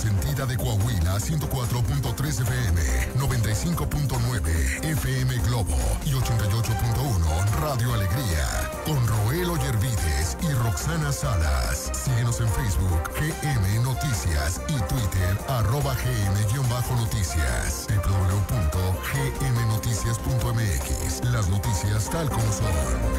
consentida de Coahuila, 104.3 FM, 95.9 FM Globo y 88.1 Radio Alegría. Con Roel Oyervides y Roxana Salas. Síguenos en Facebook, GM Noticias y Twitter, @GM-Noticias. www.gmnoticias.mx. Las noticias tal como son.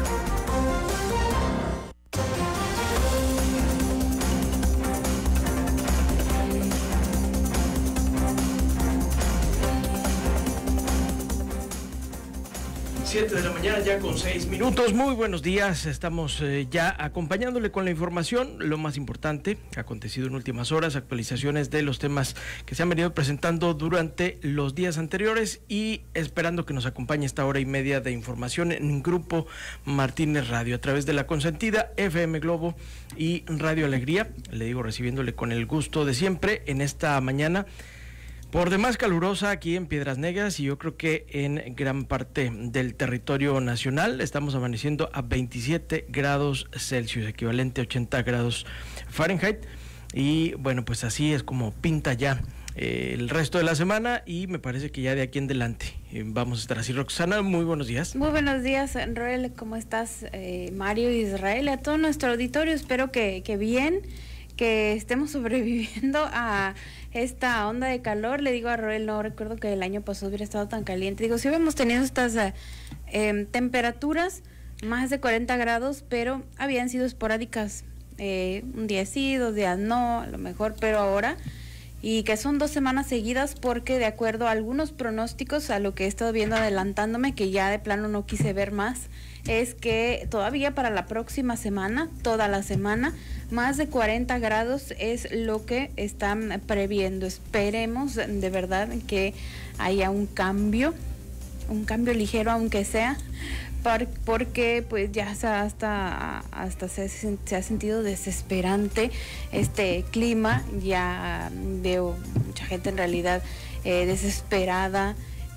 7 de la mañana ya con 6 minutos. Muy buenos días, estamos ya acompañándole con la información, lo más importante acontecido en últimas horas, actualizaciones de los temas que se han venido presentando durante los días anteriores y esperando que nos acompañe esta hora y media de información en Grupo Martínez Radio a través de la consentida FM Globo y Radio Alegría. Le digo, recibiéndole con el gusto de siempre en esta mañana por demás calurosa aquí en Piedras Negras, y yo creo que en gran parte del territorio nacional. Estamos amaneciendo a 27 grados Celsius, equivalente a 80 grados Fahrenheit, y bueno, pues así es como pinta ya el resto de la semana, y me parece que ya de aquí en adelante vamos a estar así. Roxana, muy buenos días. Muy buenos días, Roel, ¿cómo estás? Mario, Israel, a todo nuestro auditorio, espero que bien, que estemos sobreviviendo a esta onda de calor. Le digo a Roel, no recuerdo que el año pasado hubiera estado tan caliente. Digo, sí habíamos tenido estas temperaturas, más de 40 grados, pero habían sido esporádicas, un día sí, 2 días no, a lo mejor, pero ahora, y que son 2 semanas seguidas, porque de acuerdo a algunos pronósticos, a lo que he estado viendo adelantándome, que ya de plano no quise ver más, es que todavía para la próxima semana, toda la semana, más de 40 grados es lo que están previendo. Esperemos de verdad que haya un cambio ligero, aunque sea, porque pues ya hasta se ha sentido desesperante este clima. Ya veo mucha gente en realidad desesperada,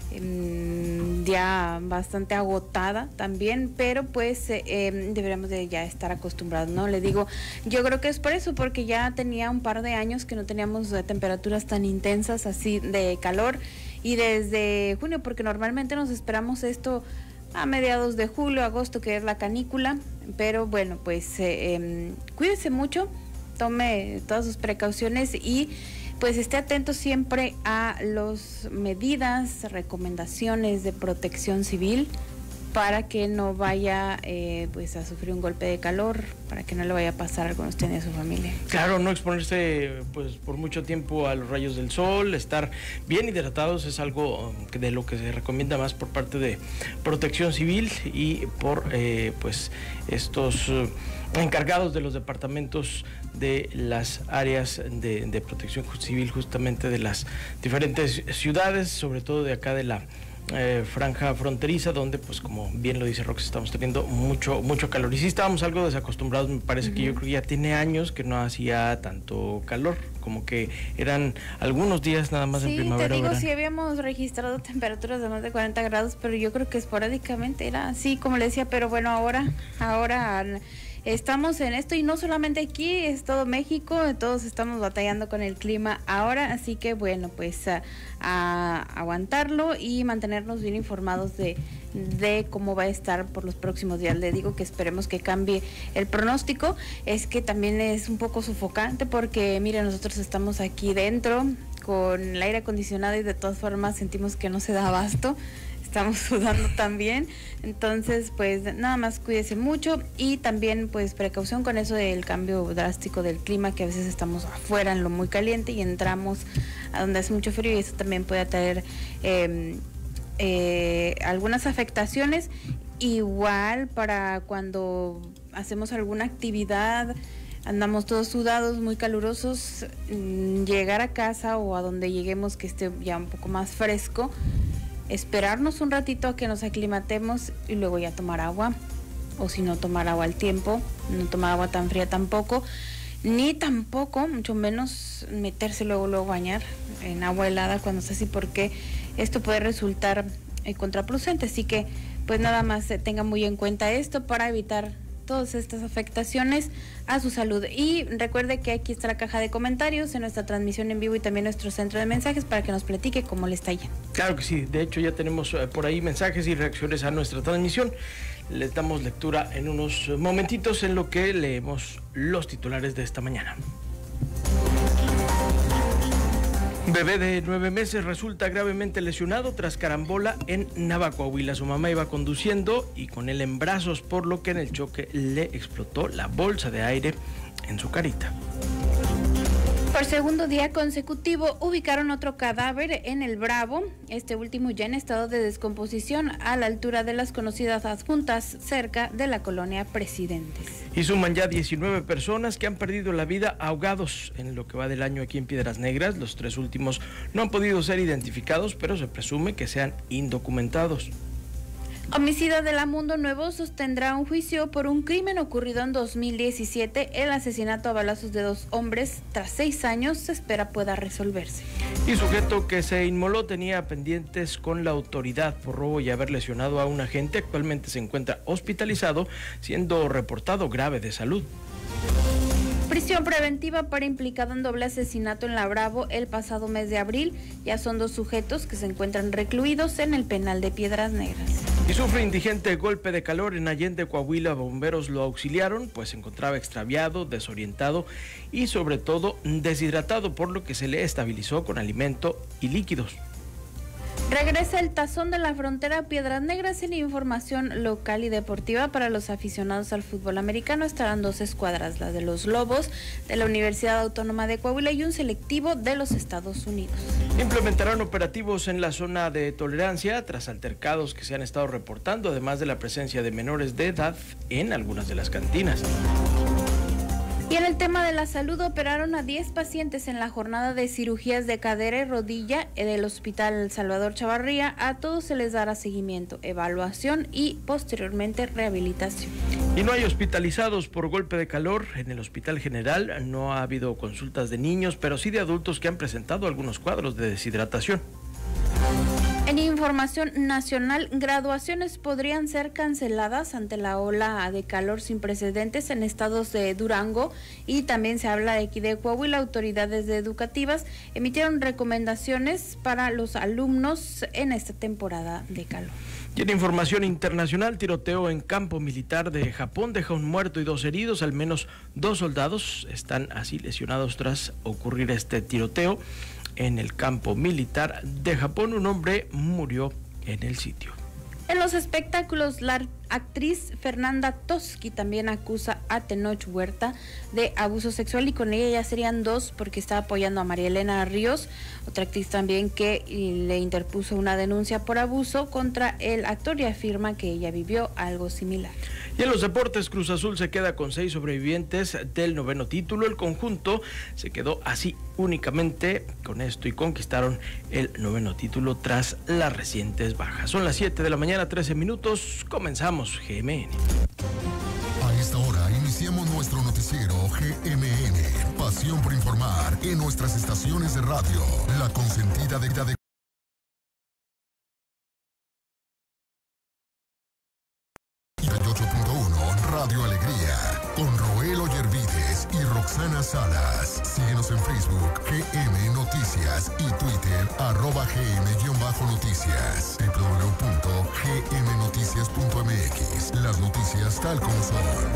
ya bastante agotada también, pero pues deberíamos de ya estar acostumbrados, ¿no? Le digo, yo creo que es por eso, porque ya tenía un par de años que no teníamos temperaturas tan intensas así de calor, y desde junio, porque normalmente nos esperamos esto a mediados de julio, agosto, que es la canícula, pero bueno, pues cuídese mucho, tome todas sus precauciones y pues esté atento siempre a las medidas, recomendaciones de protección civil, para que no vaya pues a sufrir un golpe de calor, para que no le vaya a pasar algo a usted y a su familia. Claro, no exponerse pues por mucho tiempo a los rayos del sol, estar bien hidratados es algo de lo que se recomienda más por parte de Protección Civil y por pues estos encargados de los departamentos de las áreas de Protección Civil, justamente de las diferentes ciudades, sobre todo de acá de la franja fronteriza, donde pues como bien lo dice Rox, estamos teniendo mucho calor, y sí estábamos algo desacostumbrados. Me parece que yo creo que ya tiene años que no hacía tanto calor, como que eran algunos días nada más en primavera. Sí, te digo, sí habíamos registrado temperaturas de más de 40 grados, pero yo creo que esporádicamente era así, como le decía, pero bueno, ahora estamos en esto, y no solamente aquí, es todo México, todos estamos batallando con el clima ahora, así que bueno, pues a aguantarlo y mantenernos bien informados de cómo va a estar por los próximos días. Le digo que esperemos que cambie el pronóstico. Es que también es un poco sofocante, porque mire, nosotros estamos aquí dentro con el aire acondicionado y de todas formas sentimos que no se da abasto. Estamos sudando también, entonces pues nada más cuídese mucho, y también pues precaución con eso del cambio drástico del clima, que a veces estamos afuera en lo muy caliente y entramos a donde hace mucho frío, y eso también puede traer algunas afectaciones. Igual para cuando hacemos alguna actividad, andamos todos sudados, muy calurosos, llegar a casa o a donde lleguemos que esté ya un poco más fresco, esperarnos un ratito a que nos aclimatemos y luego ya tomar agua, o si no, tomar agua al tiempo, no tomar agua tan fría tampoco, ni tampoco, mucho menos meterse luego a bañar en agua helada cuando está así, porque esto puede resultar contraproducente. Así que pues nada más tenga muy en cuenta esto para evitar todas estas afectaciones a su salud. Y recuerde que aquí está la caja de comentarios en nuestra transmisión en vivo y también nuestro centro de mensajes para que nos platique cómo le está yendo. Claro que sí, de hecho ya tenemos por ahí mensajes y reacciones a nuestra transmisión. Les damos lectura en unos momentitos en lo que leemos los titulares de esta mañana. Bebé de 9 meses resulta gravemente lesionado tras carambola en Nava, Coahuila. Su mamá iba conduciendo y con él en brazos, por lo que en el choque le explotó la bolsa de aire en su carita. Por segundo día consecutivo ubicaron otro cadáver en el Bravo, este último ya en estado de descomposición a la altura de las conocidas adjuntas cerca de la colonia Presidentes. Y suman ya 19 personas que han perdido la vida ahogados en lo que va del año aquí en Piedras Negras. Los 3 últimos no han podido ser identificados, pero se presume que sean indocumentados. Homicida de la Mundo Nuevo sostendrá un juicio por un crimen ocurrido en 2017, el asesinato a balazos de 2 hombres. Tras 6 años se espera pueda resolverse. Y sujeto que se inmoló tenía pendientes con la autoridad por robo y haber lesionado a un agente. Actualmente se encuentra hospitalizado, siendo reportado grave de salud. Prisión preventiva para implicado en doble asesinato en La Bravo el pasado mes de abril. Ya son 2 sujetos que se encuentran recluidos en el penal de Piedras Negras. Y sufre indigente golpe de calor en Allende, Coahuila. Bomberos lo auxiliaron, pues se encontraba extraviado, desorientado y sobre todo deshidratado, por lo que se le estabilizó con alimento y líquidos. Regresa el Tazón de la Frontera a Piedras Negras. En información local y deportiva para los aficionados al fútbol americano estarán 2 escuadras, la de los Lobos de la Universidad Autónoma de Coahuila y un selectivo de los Estados Unidos. Implementarán operativos en la zona de tolerancia tras altercados que se han estado reportando, además de la presencia de menores de edad en algunas de las cantinas. Y en el tema de la salud, operaron a 10 pacientes en la jornada de cirugías de cadera y rodilla del Hospital Salvador Chavarría. A todos se les dará seguimiento, evaluación y posteriormente rehabilitación. Y no hay hospitalizados por golpe de calor en el Hospital General. No ha habido consultas de niños, pero sí de adultos que han presentado algunos cuadros de deshidratación. En información nacional, graduaciones podrían ser canceladas ante la ola de calor sin precedentes en estados de Durango y también se habla de aquí de Coahuila. Autoridades educativas emitieron recomendaciones para los alumnos en esta temporada de calor. Y en información internacional, tiroteo en campo militar de Japón deja un muerto y 2 heridos. Al menos 2 soldados están así lesionados tras ocurrir este tiroteo. En el campo militar de Japón, un hombre murió en el sitio. En los espectáculos, la actriz Fernanda Toschi también acusa a Tenoch Huerta de abuso sexual y con ella ya serían 2 porque está apoyando a María Elena Ríos, otra actriz también que le interpuso una denuncia por abuso contra el actor y afirma que ella vivió algo similar. Y en los deportes, Cruz Azul se queda con 6 sobrevivientes del 9º título. El conjunto se quedó así únicamente con esto y conquistaron el 9º título tras las recientes bajas. Son las 7 de la mañana, 13 minutos. Comenzamos GMN. A esta hora iniciamos nuestro noticiero GMN. Pasión por informar en nuestras estaciones de radio. La consentida de 98.1 Radio Alegría, con Roel Ollervides y Roxana Salas. Síguenos en Facebook, GM Noticias y Twitter, @GM-Noticias. www.gmnoticias.mx. Las noticias tal como son.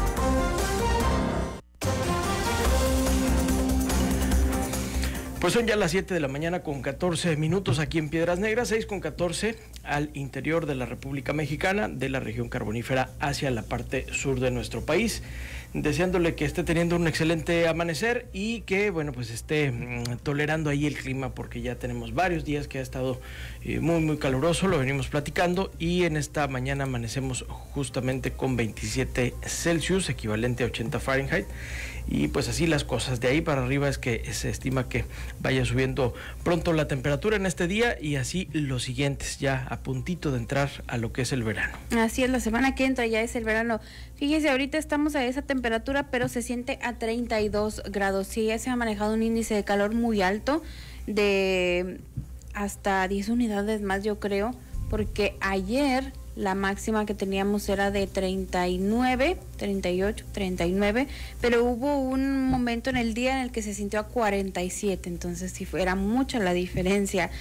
Pues son ya las 7 de la mañana con 14 minutos aquí en Piedras Negras, 6 con 14 al interior de la República Mexicana, de la región carbonífera hacia la parte sur de nuestro país. Deseándole que esté teniendo un excelente amanecer y que, bueno, pues esté tolerando ahí el clima, porque ya tenemos varios días que ha estado muy caluroso, lo venimos platicando, y en esta mañana amanecemos justamente con 27 Celsius, equivalente a 80 Fahrenheit, y pues así las cosas. De ahí para arriba es que se estima que vaya subiendo pronto la temperatura en este día, y así los siguientes, ya a puntito de entrar a lo que es el verano. Así es, la semana que entra ya es el verano. Fíjese, ahorita estamos a esa temperatura, pero se siente a 32 grados. Sí, ya se ha manejado un índice de calor muy alto, de hasta 10 unidades más, yo creo, porque ayer La máxima que teníamos era de 39, 38, 39, pero hubo un momento en el día en el que se sintió a 47, entonces sí era mucha la diferencia.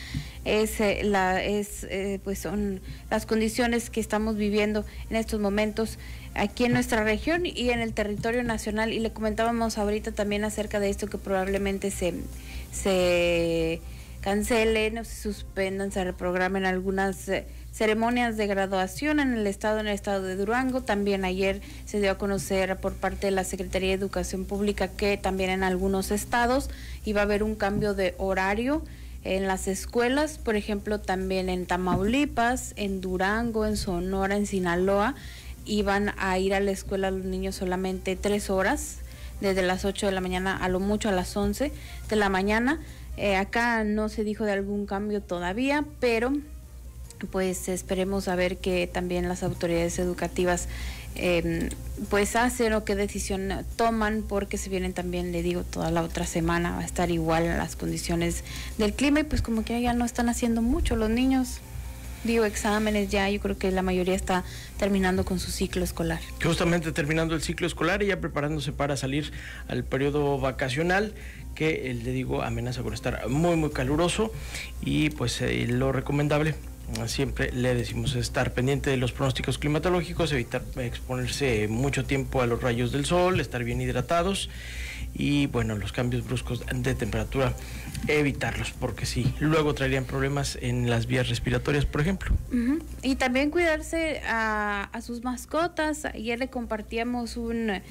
Pues son las condiciones que estamos viviendo en estos momentos aquí en nuestra región y en el territorio nacional. Y le comentábamos ahorita también acerca de esto, que probablemente se cancelen o se suspendan, se reprogramen algunas ceremonias de graduación en el estado de Durango. También ayer se dio a conocer por parte de la Secretaría de Educación Pública que también en algunos estados iba a haber un cambio de horario en las escuelas, por ejemplo también en Tamaulipas, en Durango, en Sonora, en Sinaloa, iban a ir a la escuela los niños solamente 3 horas, desde las 8 de la mañana a lo mucho a las 11 de la mañana. Acá no se dijo de algún cambio todavía, pero pues esperemos a ver que también las autoridades educativas pues hacen o qué decisión toman, porque se vienen también, le digo, toda la otra semana va a estar igual las condiciones del clima y pues como que ya no están haciendo mucho los niños. Digo, exámenes ya, yo creo que la mayoría está terminando con su ciclo escolar. Justamente terminando el ciclo escolar y ya preparándose para salir al periodo vacacional, que le digo, amenaza con estar muy muy caluroso y pues lo recomendable, siempre le decimos, estar pendiente de los pronósticos climatológicos, evitar exponerse mucho tiempo a los rayos del sol, estar bien hidratados y bueno, los cambios bruscos de temperatura evitarlos, porque sí, luego traerían problemas en las vías respiratorias, por ejemplo. Y también cuidarse a sus mascotas. Ayer le compartíamos una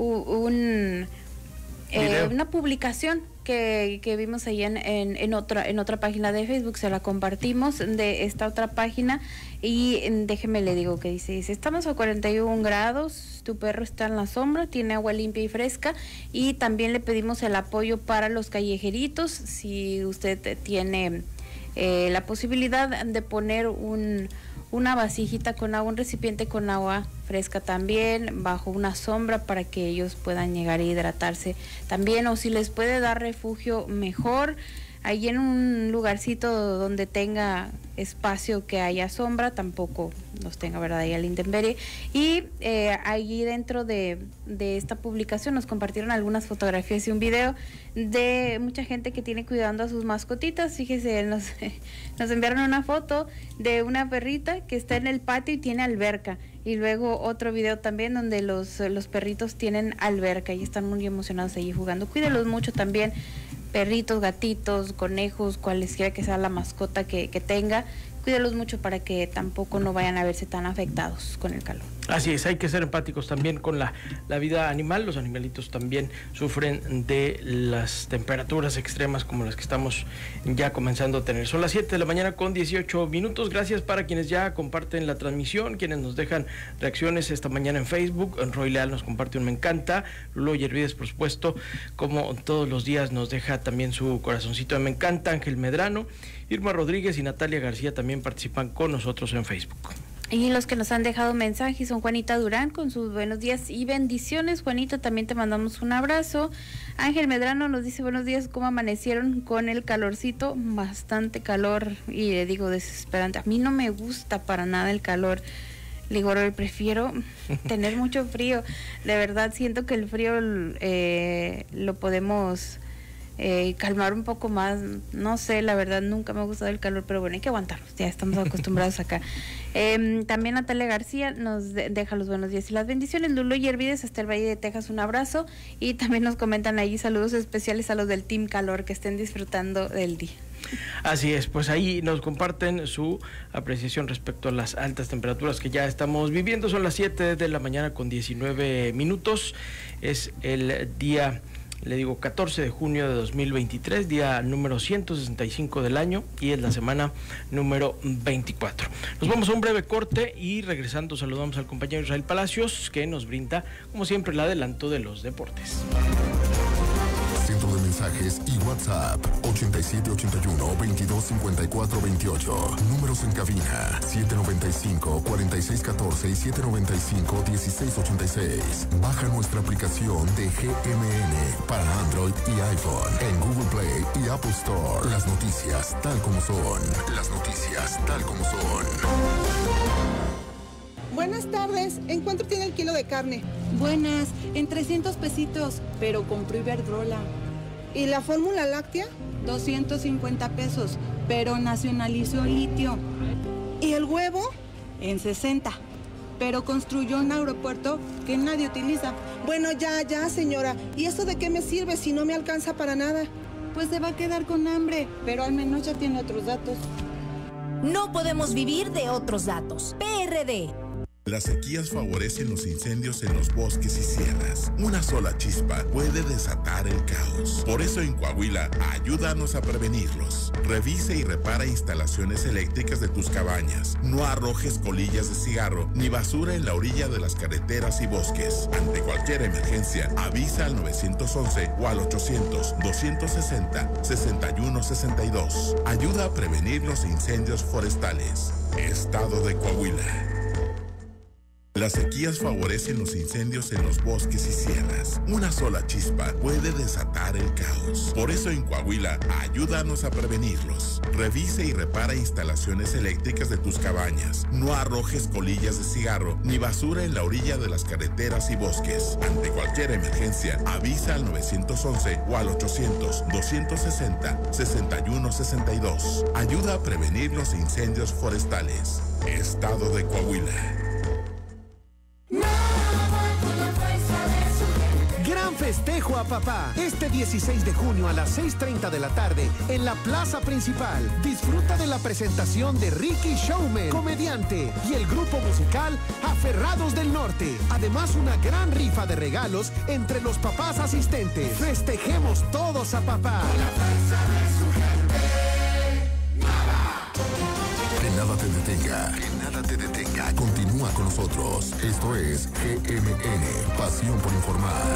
publicación que vimos ahí en otra página de Facebook, se la compartimos de esta otra página y déjeme le digo que dice, estamos a 41 grados, tu perro está en la sombra, tiene agua limpia y fresca, y también le pedimos el apoyo para los callejeritos. Si usted tiene la posibilidad de poner una vasijita con agua, un recipiente con agua fresca también, bajo una sombra para que ellos puedan llegar a hidratarse también, o si les puede dar refugio mejor, ahí en un lugarcito donde tenga espacio que haya sombra, tampoco los tenga, ¿verdad?, ahí al intemperie. Y allí dentro de esta publicación nos compartieron algunas fotografías y un video de mucha gente que tiene cuidando a sus mascotitas. Fíjese, nos enviaron una foto de una perrita que está en el patio y tiene alberca, y luego otro video también donde los perritos tienen alberca y están muy emocionados allí jugando. Cuídelos mucho también, perritos, gatitos, conejos, cualesquiera que sea la mascota que tenga, cuídelos mucho para que tampoco no vayan a verse tan afectados con el calor. Así es, hay que ser empáticos también con la vida animal. Los animalitos también sufren de las temperaturas extremas como las que estamos ya comenzando a tener. Son las 7 de la mañana con 18 minutos. Gracias para quienes ya comparten la transmisión, quienes nos dejan reacciones esta mañana en Facebook. Roy Leal nos comparte un me encanta. Lulo Yervides, por supuesto, como todos los días, nos deja también su corazoncito de me encanta. Ángel Medrano, Irma Rodríguez y Natalia García también participan con nosotros en Facebook. Y los que nos han dejado mensajes son Juanita Durán con sus buenos días y bendiciones. Juanita, también te mandamos un abrazo. Ángel Medrano nos dice buenos días, ¿cómo amanecieron con el calorcito? Bastante calor, y le digo, desesperante. A mí no me gusta para nada el calor. Le digo, prefiero tener mucho frío. De verdad siento que el frío lo podemos calmar un poco más. No sé, la verdad nunca me ha gustado el calor, pero bueno, hay que aguantarnos, ya estamos acostumbrados acá. También Natalia García nos deja los buenos días y las bendiciones. Lulo Yervides hasta el Valle de Texas, un abrazo, y también nos comentan ahí saludos especiales a los del Team Calor, que estén disfrutando del día. Así es, pues ahí nos comparten su apreciación respecto a las altas temperaturas que ya estamos viviendo. Son las 7 de la mañana con 19 minutos, es el día, le digo, 14 de junio de 2023, día número 165 del año, y es la semana número 24. Nos vamos a un breve corte y regresando saludamos al compañero Israel Palacios, que nos brinda, como siempre, el adelanto de los deportes. Centro de mensajes y WhatsApp 8781-225428. Números en cabina 795-4614 y 795-1686. Baja nuestra aplicación de GMN para Android y iPhone en Google Play y Apple Store. Las noticias tal como son. Las noticias tal como son. Buenas tardes, ¿en cuánto tiene el kilo de carne? Buenas, en 300 pesitos, pero compró Iberdrola. ¿Y la fórmula láctea? 250 pesos, pero nacionalizó litio. ¿Y el huevo? En 60, pero construyó un aeropuerto que nadie utiliza. Bueno, ya, señora. ¿Y eso de qué me sirve si no me alcanza para nada? Pues se va a quedar con hambre, pero al menos ya tiene otros datos. No podemos vivir de otros datos. PRD. Las sequías favorecen los incendios en los bosques y sierras. Una sola chispa puede desatar el caos. Por eso en Coahuila, ayúdanos a prevenirlos. Revise y repara instalaciones eléctricas de tus cabañas. No arrojes colillas de cigarro ni basura en la orilla de las carreteras y bosques. Ante cualquier emergencia, avisa al 911 o al 800-260-6162. Ayuda a prevenir los incendios forestales. Estado de Coahuila. Las sequías favorecen los incendios en los bosques y sierras. Una sola chispa puede desatar el caos. Por eso en Coahuila, ayúdanos a prevenirlos. Revise y repara instalaciones eléctricas de tus cabañas. No arrojes colillas de cigarro ni basura en la orilla de las carreteras y bosques. Ante cualquier emergencia, avisa al 911 o al 800-260-6162. Ayuda a prevenir los incendios forestales. Estado de Coahuila. Gran festejo a papá. Este 16 de junio a las 6:30 de la tarde en la plaza principal. Disfruta de la presentación de Ricky Showman, comediante, y el grupo musical Aferrados del Norte. Además, una gran rifa de regalos entre los papás asistentes. Festejemos todos a papá. Con la fuerza de su gente. Que nada te detenga. Que nada te detenga. Continúa con nosotros. Esto es GMN, Pasión por Informar.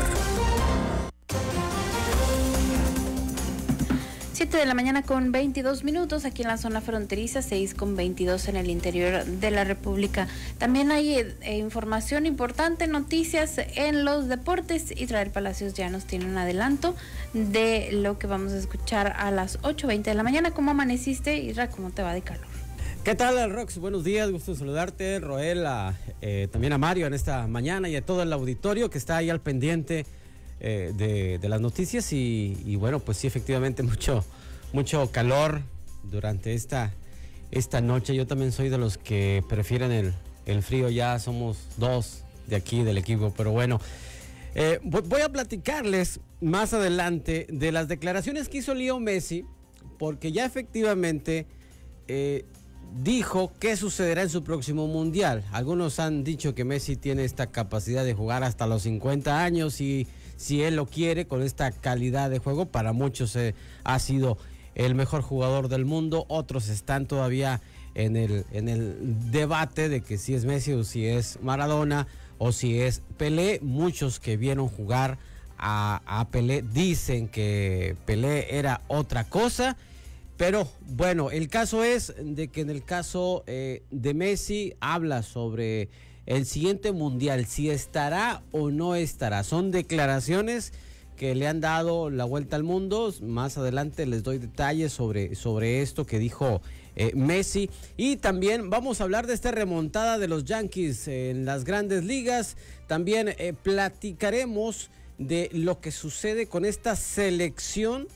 7 de la mañana con 22 minutos aquí en la zona fronteriza, 6:22 en el interior de la República. También hay información importante, noticias en los deportes. Israel Palacios ya nos tiene un adelanto de lo que vamos a escuchar a las 8:20 de la mañana. ¿Cómo amaneciste, Israel? ¿Cómo te va de calor? ¿Qué tal, Rox? Buenos días, gusto en saludarte, Roel, también a Mario en esta mañana y a todo el auditorio que está ahí al pendiente de las noticias y bueno, pues sí, efectivamente mucho calor durante esta noche. Yo también soy de los que prefieren el frío, ya somos dos de aquí del equipo, pero bueno, voy a platicarles más adelante de las declaraciones que hizo Leo Messi, porque ya efectivamente dijo qué sucederá en su próximo mundial. Algunos han dicho que Messi tiene esta capacidad de jugar hasta los 50 años y si él lo quiere con esta calidad de juego, para muchos ha sido el mejor jugador del mundo. Otros están todavía en el debate de que si es Messi o si es Maradona o si es Pelé. Muchos que vieron jugar a Pelé dicen que Pelé era otra cosa. Pero bueno, el caso es de que en el caso de Messi habla sobre el siguiente mundial, si estará o no estará. Son declaraciones que le han dado la vuelta al mundo. Más adelante les doy detalles sobre esto que dijo Messi. Y también vamos a hablar de esta remontada de los Yankees en las grandes ligas. También platicaremos de lo que sucede con esta selección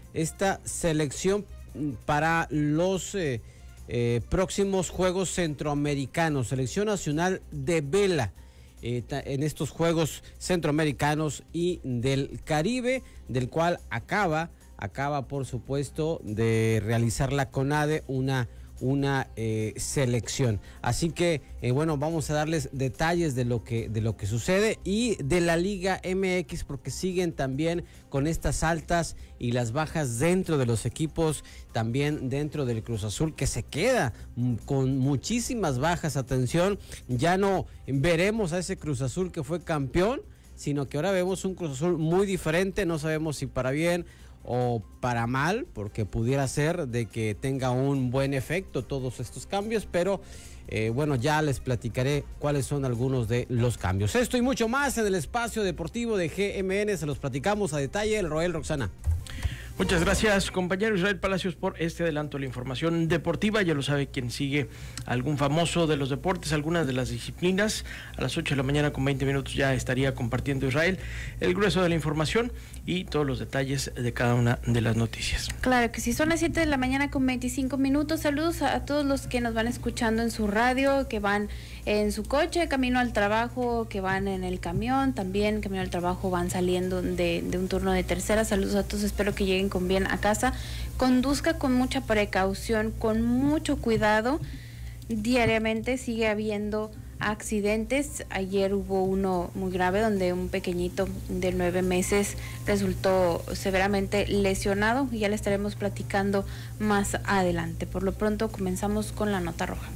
para los próximos Juegos Centroamericanos, Selección Nacional de Vela, en estos Juegos Centroamericanos y del Caribe, del cual acaba por supuesto de realizar la CONADE una selección. Así que bueno, vamos a darles detalles de lo que sucede y de la Liga MX, porque siguen también con estas altas y las bajas dentro de los equipos, también dentro del Cruz Azul, que se queda con muchísimas bajas. Atención, ya no veremos a ese Cruz Azul que fue campeón, sino que ahora vemos un Cruz Azul muy diferente. No sabemos si para bien o para mal, porque pudiera ser de que tenga un buen efecto todos estos cambios, pero bueno, ya les platicaré cuáles son algunos de los cambios. Esto y mucho más en el espacio deportivo de GMN, se los platicamos a detalle, el Roel, Roxana. Muchas gracias, compañero Israel Palacios, por este adelanto de la información deportiva. Ya lo sabe quien sigue algún famoso de los deportes, algunas de las disciplinas. A las 8 de la mañana con 20 minutos ya estaría compartiendo Israel el grueso de la información y todos los detalles de cada una de las noticias. Claro que sí, son las 7 de la mañana con 25 minutos. Saludos a todos los que nos van escuchando en su radio, que van en su coche, camino al trabajo, que van en el camión, también camino al trabajo, van saliendo de un turno de tercera. Saludos a todos, espero que lleguen con bien a casa. Conduzca con mucha precaución, con mucho cuidado. Diariamente sigue habiendo accidentes. Ayer hubo uno muy grave donde un pequeñito de 9 meses resultó severamente lesionado y ya le estaremos platicando más adelante. Por lo pronto comenzamos con la nota roja.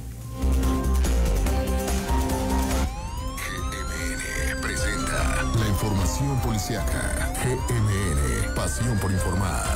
GMN presenta la información policiaca. GMN, pasión por informar.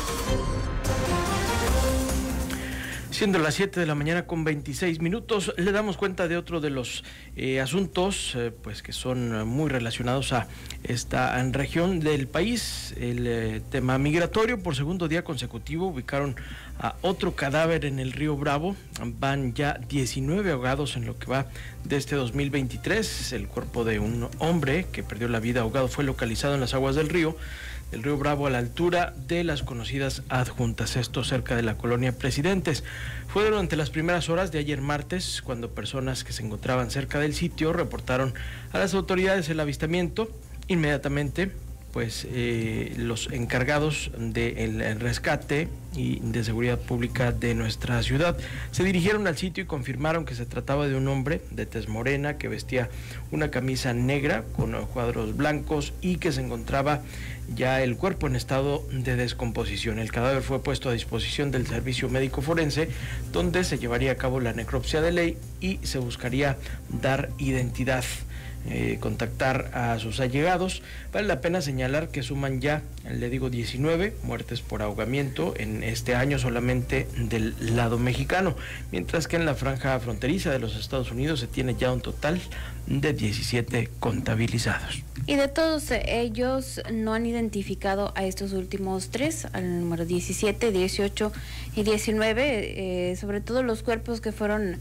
Siendo las 7 de la mañana con 26 minutos, le damos cuenta de otro de los asuntos pues que son muy relacionados a esta región del país, el tema migratorio. Por segundo día consecutivo ubicaron a otro cadáver en el río Bravo. Van ya 19 ahogados en lo que va de este 2023. El cuerpo de un hombre que perdió la vida ahogado fue localizado en las aguas del río Bravo, a la altura de las conocidas adjuntas, esto cerca de la colonia Presidentes. Fue durante las primeras horas de ayer martes cuando personas que se encontraban cerca del sitio reportaron a las autoridades el avistamiento. Inmediatamente pues los encargados del rescate y de seguridad pública de nuestra ciudad se dirigieron al sitio y confirmaron que se trataba de un hombre de tez morena que vestía una camisa negra con cuadros blancos y que se encontraba ya el cuerpo en estado de descomposición. El cadáver fue puesto a disposición del servicio médico forense, donde se llevaría a cabo la necropsia de ley y se buscaría dar identidad. Contactar a sus allegados. Vale la pena señalar que suman ya, le digo, 19 muertes por ahogamiento en este año solamente del lado mexicano, mientras que en la franja fronteriza de los Estados Unidos se tiene ya un total de 17 contabilizados. Y de todos ellos no han identificado a estos últimos 3, al número 17, 18 y 19, sobre todo los cuerpos que fueron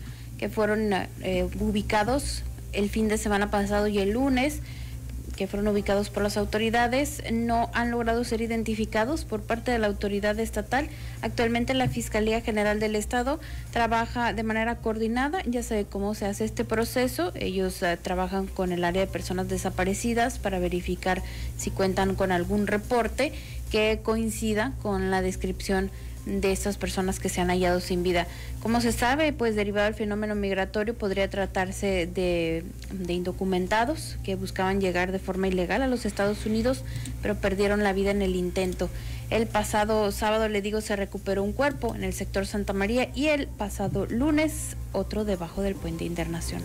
ubicados el fin de semana pasado y el lunes, que fueron ubicados por las autoridades, no han logrado ser identificados por parte de la autoridad estatal. Actualmente la Fiscalía General del Estado trabaja de manera coordinada, ya sabe cómo se hace este proceso. Ellos trabajan con el área de personas desaparecidas para verificar si cuentan con algún reporte que coincida con la descripción de estas personas que se han hallado sin vida. Como se sabe, pues derivado del fenómeno migratorio podría tratarse de indocumentados que buscaban llegar de forma ilegal a los Estados Unidos, pero perdieron la vida en el intento. El pasado sábado, le digo, se recuperó un cuerpo en el sector Santa María y el pasado lunes otro debajo del puente internacional.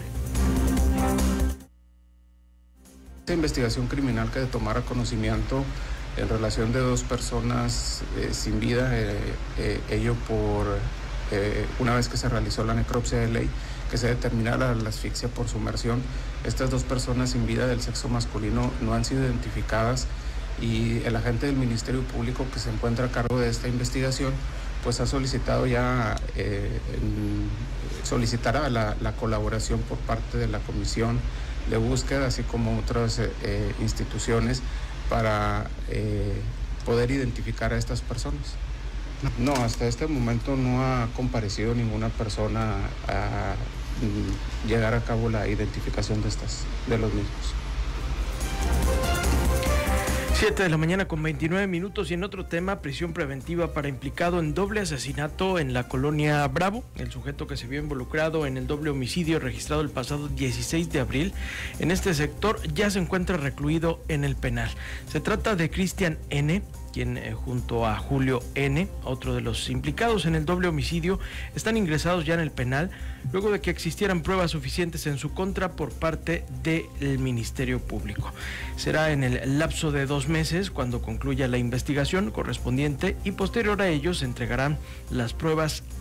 Esta investigación criminal que tomara conocimiento en relación de 2 personas sin vida, ello por una vez que se realizó la necropsia de ley, que se determinara la asfixia por sumersión. Estas 2 personas sin vida del sexo masculino no han sido identificadas y el agente del Ministerio Público que se encuentra a cargo de esta investigación pues ha solicitado ya solicitará la colaboración por parte de la Comisión de Búsqueda, así como otras instituciones, para poder identificar a estas personas. No, hasta este momento no ha comparecido ninguna persona a llegar a cabo la identificación de los mismos. 7 de la mañana con 29 minutos y en otro tema, prisión preventiva para implicado en doble asesinato en la colonia Bravo. El sujeto que se vio involucrado en el doble homicidio registrado el pasado 16 de abril en este sector ya se encuentra recluido en el penal. Se trata de Cristian N., quien junto a Julio N., otro de los implicados en el doble homicidio, están ingresados ya en el penal luego de que existieran pruebas suficientes en su contra por parte del Ministerio Público. Será en el lapso de 2 meses cuando concluya la investigación correspondiente y posterior a ello se entregarán las pruebas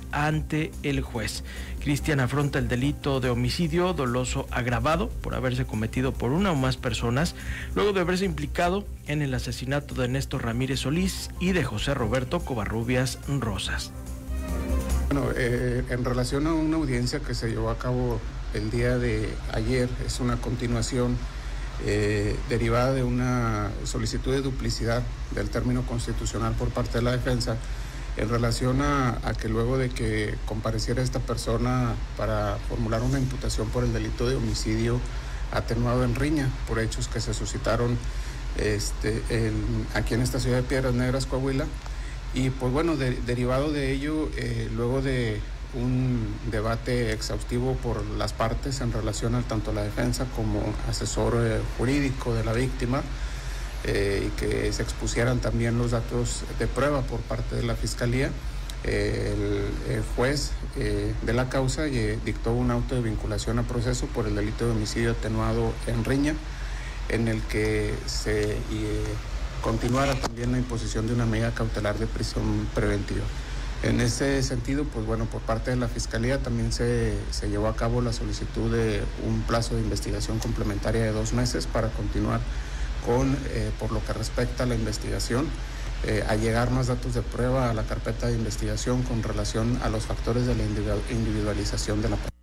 ante el juez. Cristian afronta el delito de homicidio doloso agravado por haberse cometido por una o más personas, luego de haberse implicado en el asesinato de Néstor Ramírez Solís y de José Roberto Covarrubias Rosas. Bueno, en relación a una audiencia que se llevó a cabo el día de ayer, es una continuación derivada de una solicitud de duplicidad del término constitucional por parte de la defensa, en relación a que luego de que compareciera esta persona para formular una imputación por el delito de homicidio atenuado en riña por hechos que se suscitaron aquí en esta ciudad de Piedras Negras, Coahuila. Y pues bueno, derivado de ello, luego de un debate exhaustivo por las partes en relación a tanto la defensa como asesor jurídico de la víctima, y que se expusieran también los datos de prueba por parte de la Fiscalía, el juez de la causa dictó un auto de vinculación a proceso por el delito de homicidio atenuado en riña, en el que se continuara también la imposición de una medida cautelar de prisión preventiva. En ese sentido, pues bueno, por parte de la Fiscalía también se llevó a cabo la solicitud de un plazo de investigación complementaria de 2 meses para continuar con, por lo que respecta a la investigación, allegar más datos de prueba a la carpeta de investigación con relación a los factores de la individualización de la pena.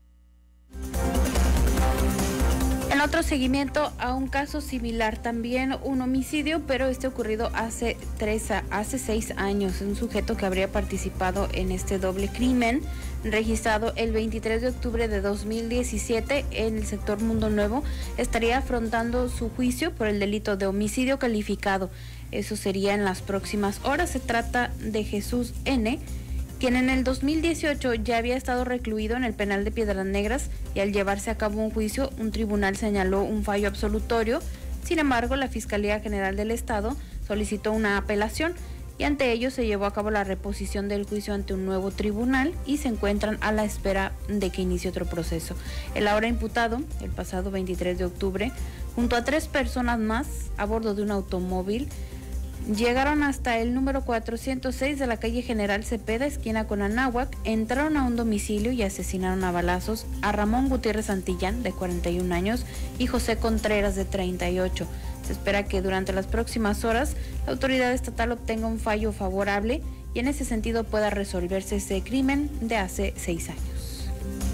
En otro seguimiento a un caso similar, también un homicidio, pero ocurrido hace 6 años. Un sujeto que habría participado en este doble crimen, registrado el 23 de octubre de 2017 en el sector Mundo Nuevo, estaría afrontando su juicio por el delito de homicidio calificado. Eso sería en las próximas horas. Se trata de Jesús N., quien en el 2018 ya había estado recluido en el penal de Piedras Negras, y al llevarse a cabo un juicio, un tribunal señaló un fallo absolutorio. Sin embargo, la Fiscalía General del Estado solicitó una apelación y ante ello se llevó a cabo la reposición del juicio ante un nuevo tribunal y se encuentran a la espera de que inicie otro proceso. El ahora imputado, el pasado 23 de octubre, junto a 3 personas más a bordo de un automóvil, llegaron hasta el número 406 de la calle General Cepeda, esquina con Anáhuac, entraron a un domicilio y asesinaron a balazos a Ramón Gutiérrez Santillán, de 41 años, y José Contreras, de 38. Se espera que durante las próximas horas la autoridad estatal obtenga un fallo favorable y en ese sentido pueda resolverse ese crimen de hace 6 años.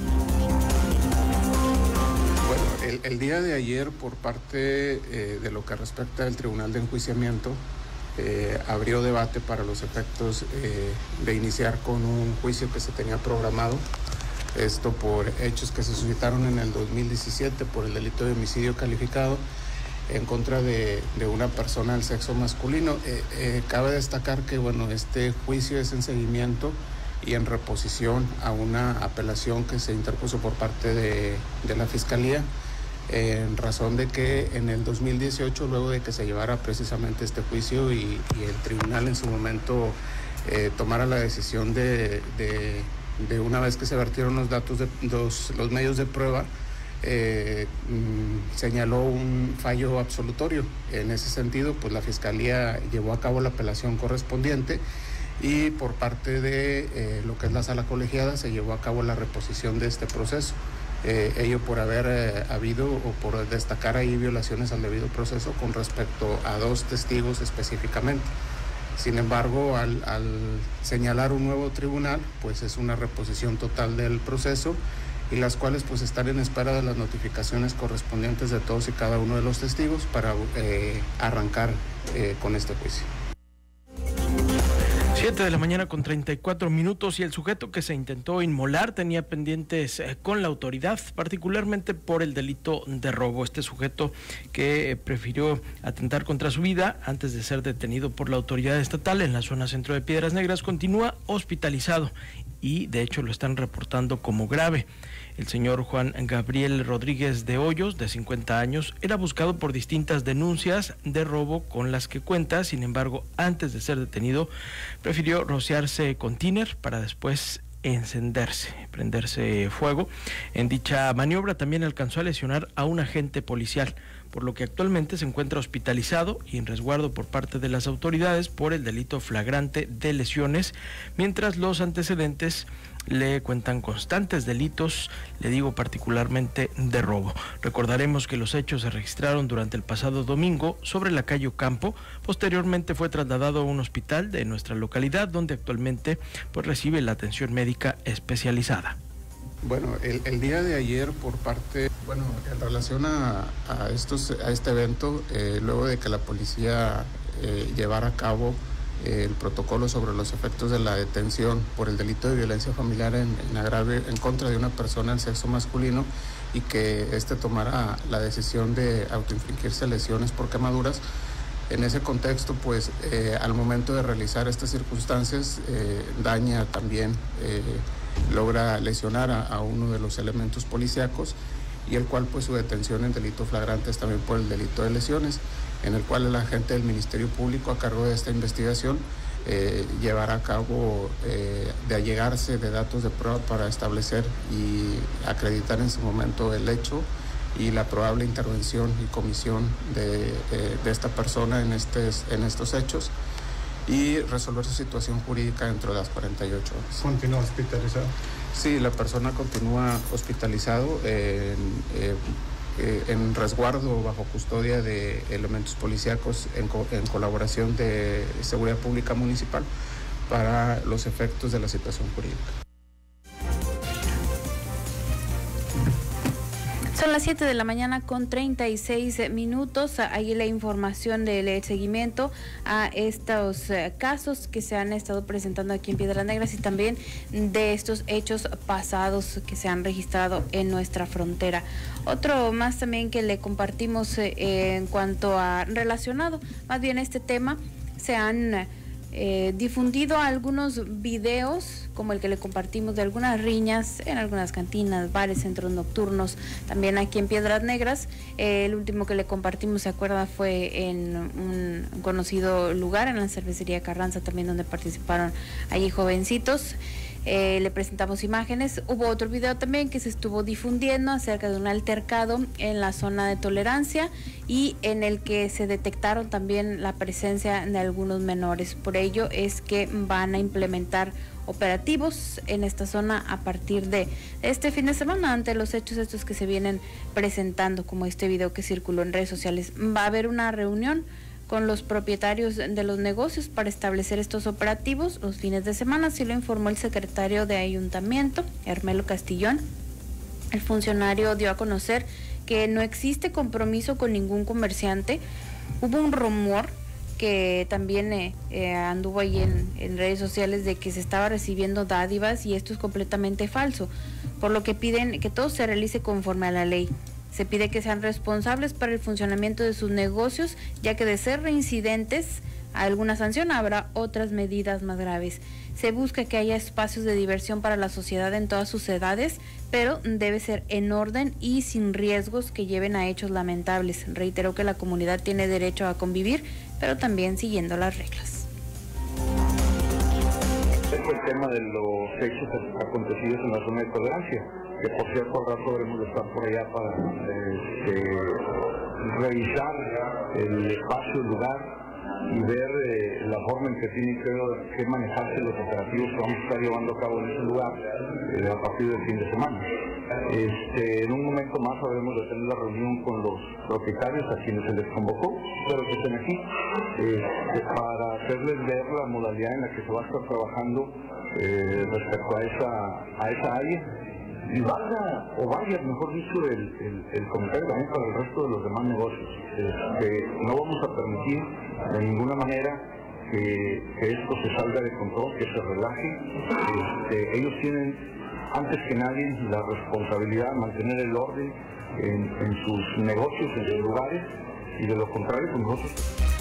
Bueno, el día de ayer, por parte de lo que respecta al Tribunal de Enjuiciamiento, abrió debate para los efectos de iniciar con un juicio que se tenía programado, esto por hechos que se suscitaron en el 2017 por el delito de homicidio calificado en contra de una persona del sexo masculino. Cabe destacar que bueno, este juicio es en seguimiento y en reposición a una apelación que se interpuso por parte de la Fiscalía, en razón de que en el 2018, luego de que se llevara precisamente este juicio y el tribunal en su momento tomara la decisión de una vez que se vertieron los datos de los medios de prueba, señaló un fallo absolutorio. En ese sentido, pues la Fiscalía llevó a cabo la apelación correspondiente y por parte de lo que es la sala colegiada se llevó a cabo la reposición de este proceso. Ello por haber habido o por destacar ahí violaciones al debido proceso con respecto a 2 testigos específicamente. Sin embargo, al señalar un nuevo tribunal, pues es una reposición total del proceso y las cuales pues están en espera de las notificaciones correspondientes de todos y cada uno de los testigos para arrancar con este juicio. 7 de la mañana con 34 minutos y el sujeto que se intentó inmolar tenía pendientes con la autoridad, particularmente por el delito de robo. Este sujeto que prefirió atentar contra su vida antes de ser detenido por la autoridad estatal en la zona centro de Piedras Negras continúa hospitalizado y de hecho lo están reportando como grave. El señor Juan Gabriel Rodríguez de Hoyos, de 50 años, era buscado por distintas denuncias de robo con las que cuenta. Sin embargo, antes de ser detenido, prefirió rociarse con tiner para después prenderse fuego. En dicha maniobra también alcanzó a lesionar a un agente policial, por lo que actualmente se encuentra hospitalizado y en resguardo por parte de las autoridades por el delito flagrante de lesiones, mientras los antecedentes le cuentan constantes delitos, le digo particularmente de robo. Recordaremos que los hechos se registraron durante el pasado domingo sobre la calle Ocampo. Posteriormente fue trasladado a un hospital de nuestra localidad, donde actualmente pues recibe la atención médica especializada. Bueno, el día de ayer en relación a este evento, luego de que la policía llevara a cabo el protocolo sobre los efectos de la detención por el delito de violencia familiar en agravio en contra de una persona del sexo masculino y que tomara la decisión de autoinfligirse lesiones por quemaduras. En ese contexto, pues, al momento de realizar estas circunstancias, daña también, logra lesionar a uno de los elementos policíacos, y el cual, pues, su detención en delito flagrante es también por el delito de lesiones, en el cual el agente del Ministerio Público, a cargo de esta investigación, llevará a cabo de allegarse de datos de prueba para establecer y acreditar en su momento el hecho y la probable intervención y comisión de esta persona en estos hechos, y resolver su situación jurídica dentro de las 48 horas. ¿Continúa hospitalizado? Sí, la persona continúa hospitalizado en resguardo bajo custodia de elementos policíacos en colaboración de Seguridad Pública Municipal para los efectos de la situación jurídica. Son las 7 de la mañana con 36 minutos. Ahí la información del seguimiento a estos casos que se han estado presentando aquí en Piedras Negras y también de estos hechos pasados que se han registrado en nuestra frontera. Otro más también que le compartimos en cuanto a relacionado, más bien este tema, se han difundido algunos videos como el que le compartimos de algunas riñas en algunas cantinas, bares, centros nocturnos, también aquí en Piedras Negras. El último que le compartimos, se acuerda, fue en un conocido lugar, en la cervecería Carranza, también donde participaron allí jovencitos. Le presentamos imágenes. Hubo otro video también que se estuvo difundiendo acerca de un altercado en la zona de tolerancia y en el que se detectaron también la presencia de algunos menores. Por ello es que van a implementar operativos en esta zona a partir de este fin de semana ante los hechos estos que se vienen presentando, como este video que circuló en redes sociales. Va a haber una reunión con los propietarios de los negocios para establecer estos operativos los fines de semana, así lo informó el secretario de Ayuntamiento, Hermelo Castillón. El funcionario dio a conocer que no existe compromiso con ningún comerciante. Hubo un rumor que también anduvo ahí en redes sociales de que se estaba recibiendo dádivas, y esto es completamente falso, por lo que piden que todo se realice conforme a la ley. Se pide que sean responsables para el funcionamiento de sus negocios, ya que de ser reincidentes a alguna sanción habrá otras medidas más graves. Se busca que haya espacios de diversión para la sociedad en todas sus edades, pero debe ser en orden y sin riesgos que lleven a hechos lamentables. Reiteró que la comunidad tiene derecho a convivir, pero también siguiendo las reglas. Este es el tema de los hechos acontecidos en la zona de tolerancia, que por cierto al rato debemos de estar por allá para revisar el espacio, el lugar, y ver la forma en que tienen que manejarse los operativos que vamos a estar llevando a cabo en ese lugar a partir del fin de semana. En un momento más habremos de tener la reunión con los propietarios a quienes se les convocó, espero que estén aquí, para hacerles ver la modalidad en la que se va a estar trabajando respecto a esa área. Y vaya, mejor dicho, el comentario también para el resto de los demás negocios. No vamos a permitir de ninguna manera que esto se salga de control, que se relaje. Ellos tienen, antes que nadie, la responsabilidad de mantener el orden en sus negocios, en sus lugares, y de lo contrario, pues nosotros...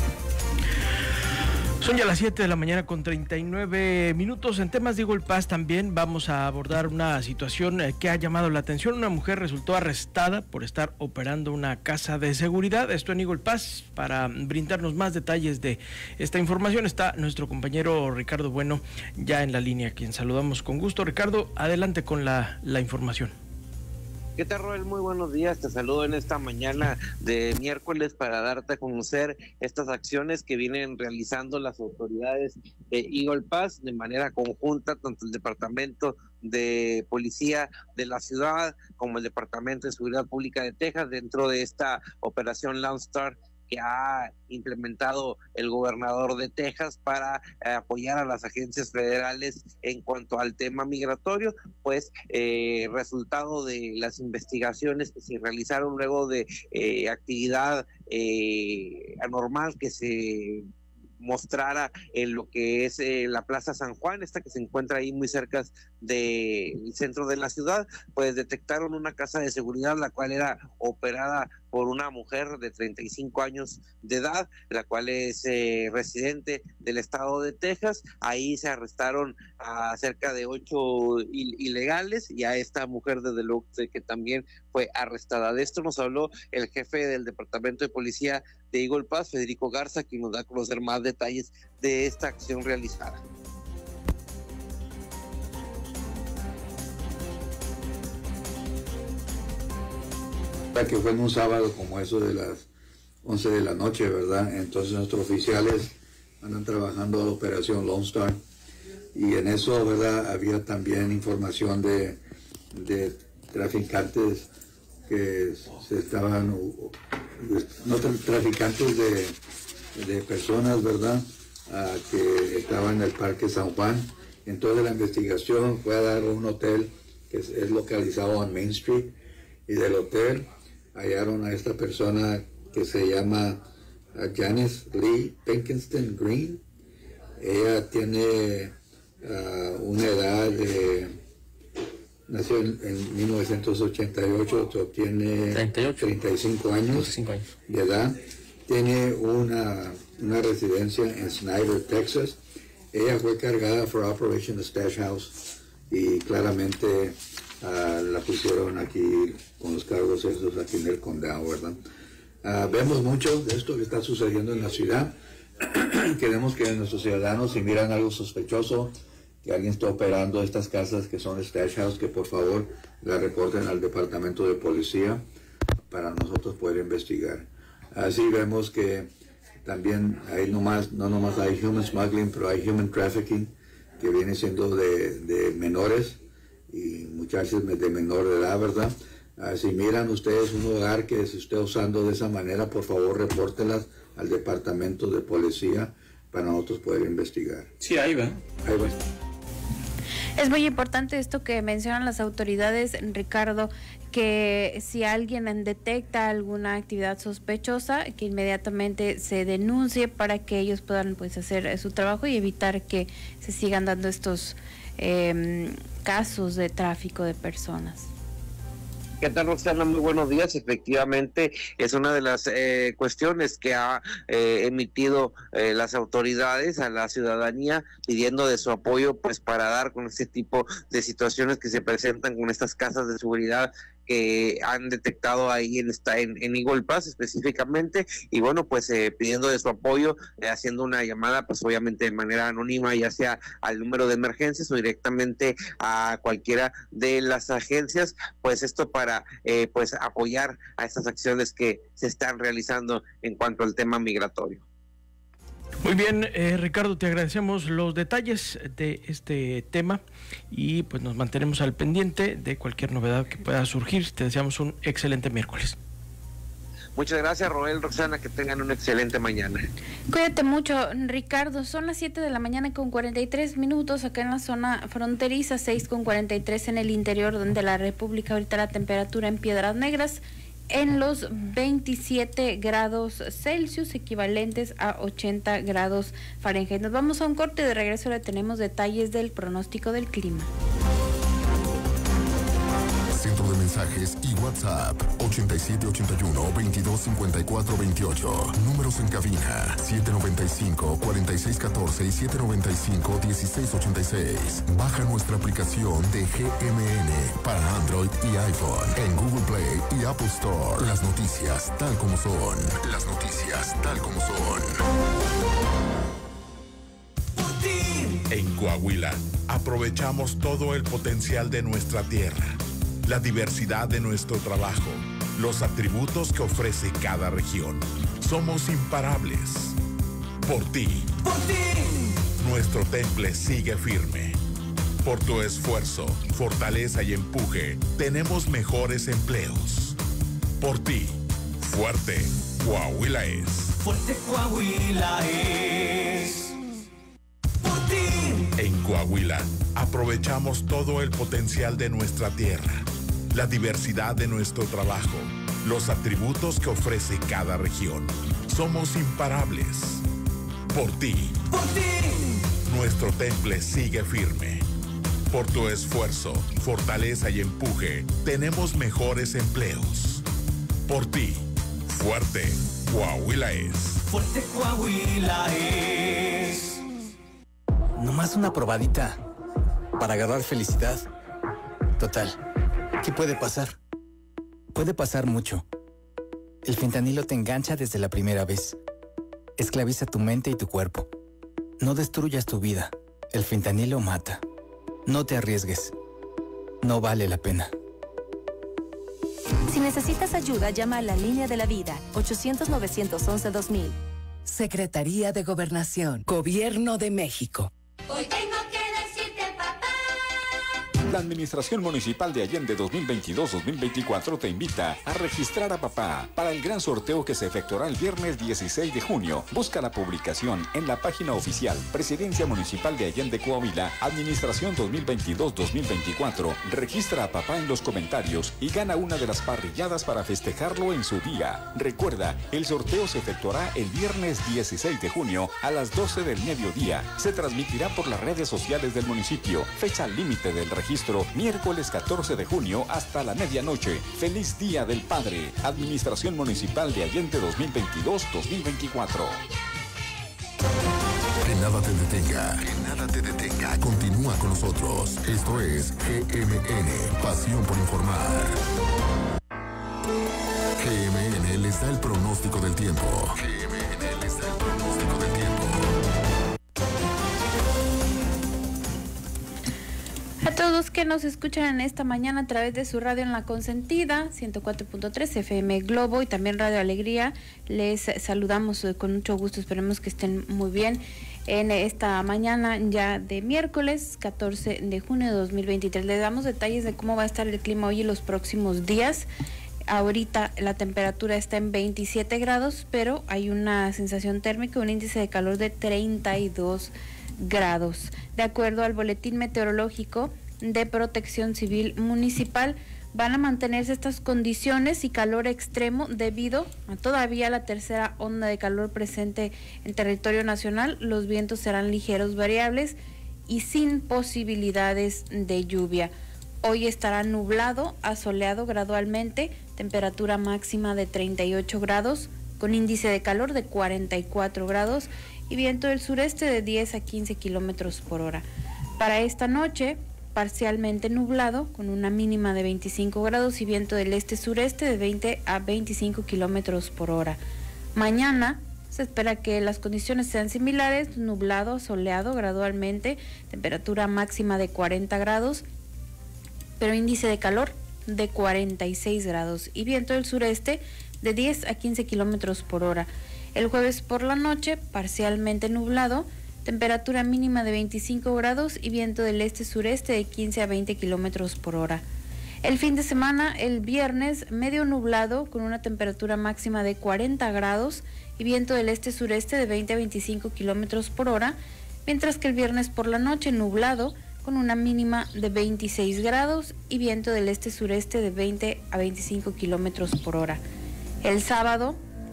Son ya las 7 de la mañana con 39 minutos. En temas de Eagle Pass también vamos a abordar una situación que ha llamado la atención. Una mujer resultó arrestada por estar operando una casa de seguridad. Esto en Eagle Pass. Para brindarnos más detalles de esta información está nuestro compañero Ricardo Bueno ya en la línea, a quien saludamos con gusto. Ricardo, adelante con la información. ¿Qué tal, Roel? Muy buenos días. Te saludo en esta mañana de miércoles para darte a conocer estas acciones que vienen realizando las autoridades de Eagle Pass de manera conjunta, tanto el Departamento de Policía de la ciudad como el Departamento de Seguridad Pública de Texas dentro de esta operación Lone Star que ha implementado el gobernador de Texas para apoyar a las agencias federales en cuanto al tema migratorio, pues resultado de las investigaciones que se realizaron luego de actividad anormal que se mostrara en lo que es la Plaza San Juan, esta que se encuentra ahí muy cerca del centro de la ciudad, pues detectaron una casa de seguridad la cual era operada por una mujer de 35 años de edad, la cual es residente del estado de Texas. Ahí se arrestaron a cerca de 8 ilegales y a esta mujer desde luego que también fue arrestada. De esto nos habló el jefe del Departamento de Policía de Eagle Pass, Federico Garza, quien nos da a conocer más detalles de esta acción realizada. Que fue en un sábado como eso de las 11 de la noche, ¿verdad? Entonces nuestros oficiales andan trabajando la operación Lone Star y en eso, ¿verdad? Había también información de traficantes que se estaban, no traficantes de personas, ¿verdad? Que estaban en el Parque San Juan. Entonces la investigación fue a dar a un hotel que es localizado en Main Street y del hotel hallaron a esta persona que se llama Janice Lee Pinkston Green. Ella tiene una edad nació en 1988, tiene 35 años de edad. Tiene una residencia en Snyder, Texas. Ella fue cargada por Operation Stash House y claramente la pusieron aquí con los cargos esos aquí en el condado, ¿verdad? Vemos mucho de esto que está sucediendo en la ciudad. Queremos que nuestros ciudadanos, si miran algo sospechoso, que alguien está operando estas casas que son stash house, que por favor la reporten al Departamento de Policía para nosotros poder investigar. Así vemos que también hay no nomás hay human smuggling, pero hay human trafficking, que viene siendo de menores y muchachos de menor edad, ¿verdad? Si miran ustedes un hogar que se esté usando de esa manera, por favor repórtelas al Departamento de Policía para nosotros poder investigar. Sí, ahí va. Ahí va. Es muy importante esto que mencionan las autoridades, Ricardo, que si alguien detecta alguna actividad sospechosa, que inmediatamente se denuncie para que ellos puedan pues hacer su trabajo y evitar que se sigan dando estos casos de tráfico de personas. ¿Qué tal, Roxana? Muy buenos días. Efectivamente, es una de las cuestiones que ha emitido las autoridades a la ciudadanía pidiendo de su apoyo pues para dar con este tipo de situaciones que se presentan con estas casas de seguridad que han detectado ahí en Eagle Pass específicamente, y bueno, pues pidiendo de su apoyo, haciendo una llamada, pues obviamente de manera anónima, ya sea al número de emergencias o directamente a cualquiera de las agencias, pues esto para pues apoyar a estas acciones que se están realizando en cuanto al tema migratorio. Muy bien, Ricardo, te agradecemos los detalles de este tema y pues nos mantenemos al pendiente de cualquier novedad que pueda surgir. Te deseamos un excelente miércoles. Muchas gracias, Roel, Roxana, que tengan una excelente mañana. Cuídate mucho, Ricardo. Son las 7 de la mañana con 43 minutos acá en la zona fronteriza, 6 con 43 en el interior de la República. Ahorita la temperatura en Piedras Negras en los 27 grados Celsius, equivalentes a 80 grados Fahrenheit. Nos vamos a un corte, de regreso le tenemos detalles del pronóstico del clima. Centro de mensajes y WhatsApp 8781-225428. Números en cabina 795-4614 y 795-1686. Baja nuestra aplicación de GMN para Android y iPhone en Google Play y Apple Store. Las noticias tal como son. Las noticias tal como son. En Coahuila, aprovechamos todo el potencial de nuestra tierra. la diversidad de nuestro trabajo, los atributos que ofrece cada región. Somos imparables. Por ti. ¡Por ti! Nuestro temple sigue firme. Por tu esfuerzo, fortaleza y empuje, tenemos mejores empleos. Por ti, fuerte, Coahuila es. Fuerte Coahuila es. Por ti. En Coahuila, aprovechamos todo el potencial de nuestra tierra, la diversidad de nuestro trabajo, los atributos que ofrece cada región. Somos imparables. Por ti. Por ti. Nuestro temple sigue firme. Por tu esfuerzo, fortaleza y empuje, tenemos mejores empleos. Por ti, fuerte, Coahuila es. Fuerte Coahuila es. Nomás una probadita para agarrar felicidad. Total, ¿qué puede pasar? Puede pasar mucho. El fentanilo te engancha desde la primera vez. Esclaviza tu mente y tu cuerpo. No destruyas tu vida. El fentanilo mata. No te arriesgues. No vale la pena. Si necesitas ayuda, llama a la Línea de la Vida, 800-911-2000. Secretaría de Gobernación, Gobierno de México. Hoy tengo que decirte, papá. La Administración Municipal de Allende 2022-2024 te invita a registrar a papá para el gran sorteo que se efectuará el viernes 16 de junio. Busca la publicación en la página oficial Presidencia Municipal de Allende, Coahuila, Administración 2022-2024. Registra a papá en los comentarios y gana una de las parrilladas para festejarlo en su día. Recuerda, el sorteo se efectuará el viernes 16 de junio a las 12 del mediodía. Se transmitirá por las redes sociales del municipio. Fecha límite del registro, miércoles 14 de junio hasta la medianoche. Feliz Día del Padre. Administración Municipal de Allende 2022-2024. Que nada te detenga. Que nada te detenga. Continúa con nosotros. Esto es GMN, Pasión por Informar. GMN les da el pronóstico del tiempo. GMN les da el pronóstico del tiempo. A todos que nos escuchan en esta mañana a través de su radio en La Consentida, 104.3 FM Globo y también Radio Alegría, les saludamos con mucho gusto, esperemos que estén muy bien en esta mañana ya de miércoles 14 de junio de 2023. Les damos detalles de cómo va a estar el clima hoy y los próximos días. Ahorita la temperatura está en 27 grados, pero hay una sensación térmica, un índice de calor de 32 grados. De acuerdo al boletín meteorológico de Protección Civil Municipal, van a mantenerse estas condiciones y calor extremo debido a todavía la tercera onda de calor presente en territorio nacional. Los vientos serán ligeros, variables y sin posibilidades de lluvia. Hoy estará nublado a soleado gradualmente, temperatura máxima de 38 grados, con índice de calor de 44 grados y viento del sureste de 10 a 15 kilómetros por hora. Para esta noche, parcialmente nublado, con una mínima de 25 grados y viento del este-sureste de 20 a 25 kilómetros por hora. Mañana se espera que las condiciones sean similares, nublado, soleado gradualmente, temperatura máxima de 40 grados, pero índice de calor de 46 grados y viento del sureste de 10 a 15 kilómetros por hora. El jueves por la noche, parcialmente nublado, temperatura mínima de 25 grados y viento del este-sureste de 15 a 20 kilómetros por hora. El fin de semana, el viernes, medio nublado, con una temperatura máxima de 40 grados y viento del este-sureste de 20 a 25 kilómetros por hora, mientras que el viernes por la noche, nublado, con una mínima de 26 grados y viento del este-sureste de 20 a 25 kilómetros por hora. El sábado,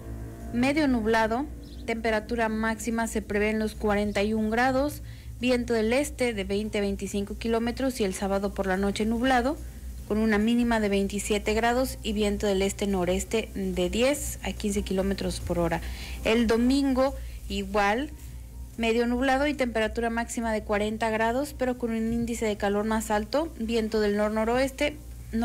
medio nublado, temperatura máxima se prevé en los 41 grados, viento del este de 20 a 25 kilómetros y el sábado por la noche nublado, con una mínima de 27 grados y viento del este-noreste de 10 a 15 kilómetros por hora. El domingo igual, medio nublado y temperatura máxima de 40 grados, pero con un índice de calor más alto, viento del nornoreste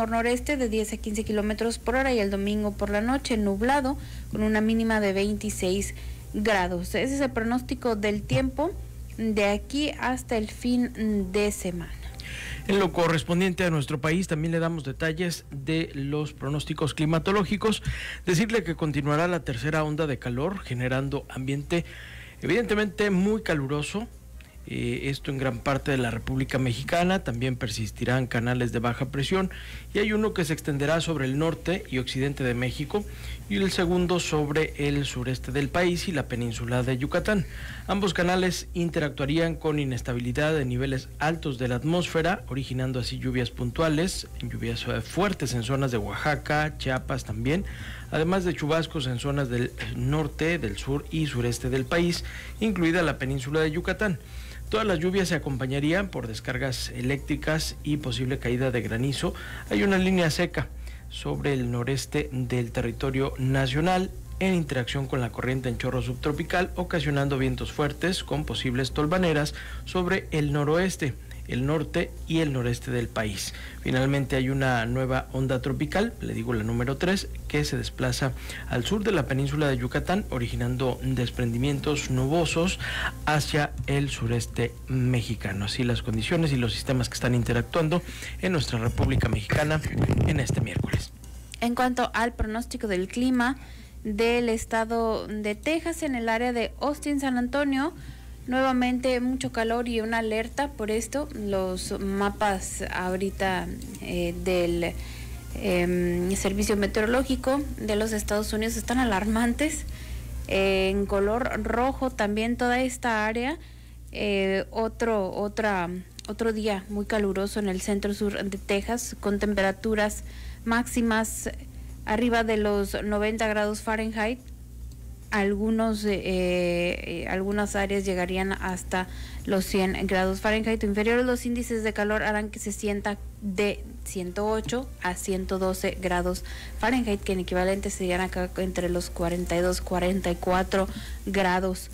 de 10 a 15 kilómetros por hora y el domingo por la noche nublado con una mínima de 26 grados. Ese es el pronóstico del tiempo de aquí hasta el fin de semana. En lo correspondiente a nuestro país también le damos detalles de los pronósticos climatológicos. Decirle que continuará la tercera onda de calor, generando ambiente evidentemente muy caluroso. Esto en gran parte de la República Mexicana. También persistirán canales de baja presión y hay uno que se extenderá sobre el norte y occidente de México y el segundo sobre el sureste del país y la península de Yucatán. Ambos canales interactuarían con inestabilidad de niveles altos de la atmósfera, originando así lluvias puntuales, lluvias fuertes en zonas de Oaxaca, Chiapas también, además de chubascos en zonas del norte, del sur y sureste del país, incluida la península de Yucatán. Todas las lluvias se acompañarían por descargas eléctricas y posible caída de granizo. Hay una línea seca sobre el noreste del territorio nacional en interacción con la corriente en chorro subtropical, ocasionando vientos fuertes con posibles tolvaneras sobre el noroeste, el norte y el noreste del país. Finalmente hay una nueva onda tropical, le digo la número 3, que se desplaza al sur de la península de Yucatán, originando desprendimientos nubosos hacia el sureste mexicano. Así las condiciones y los sistemas que están interactuando en nuestra República Mexicana en este miércoles. En cuanto al pronóstico del clima del estado de Texas, en el área de Austin, San Antonio, nuevamente mucho calor y una alerta por esto. Los mapas ahorita del Servicio Meteorológico de los Estados Unidos están alarmantes. En color rojo también toda esta área. Otro día muy caluroso en el centro sur de Texas, con temperaturas máximas arriba de los 90 grados Fahrenheit. Algunas áreas llegarían hasta los 100 grados Fahrenheit. Inferiores los índices de calor harán que se sienta de 108 a 112 grados Fahrenheit, que en equivalente serían acá entre los 42, 44 grados.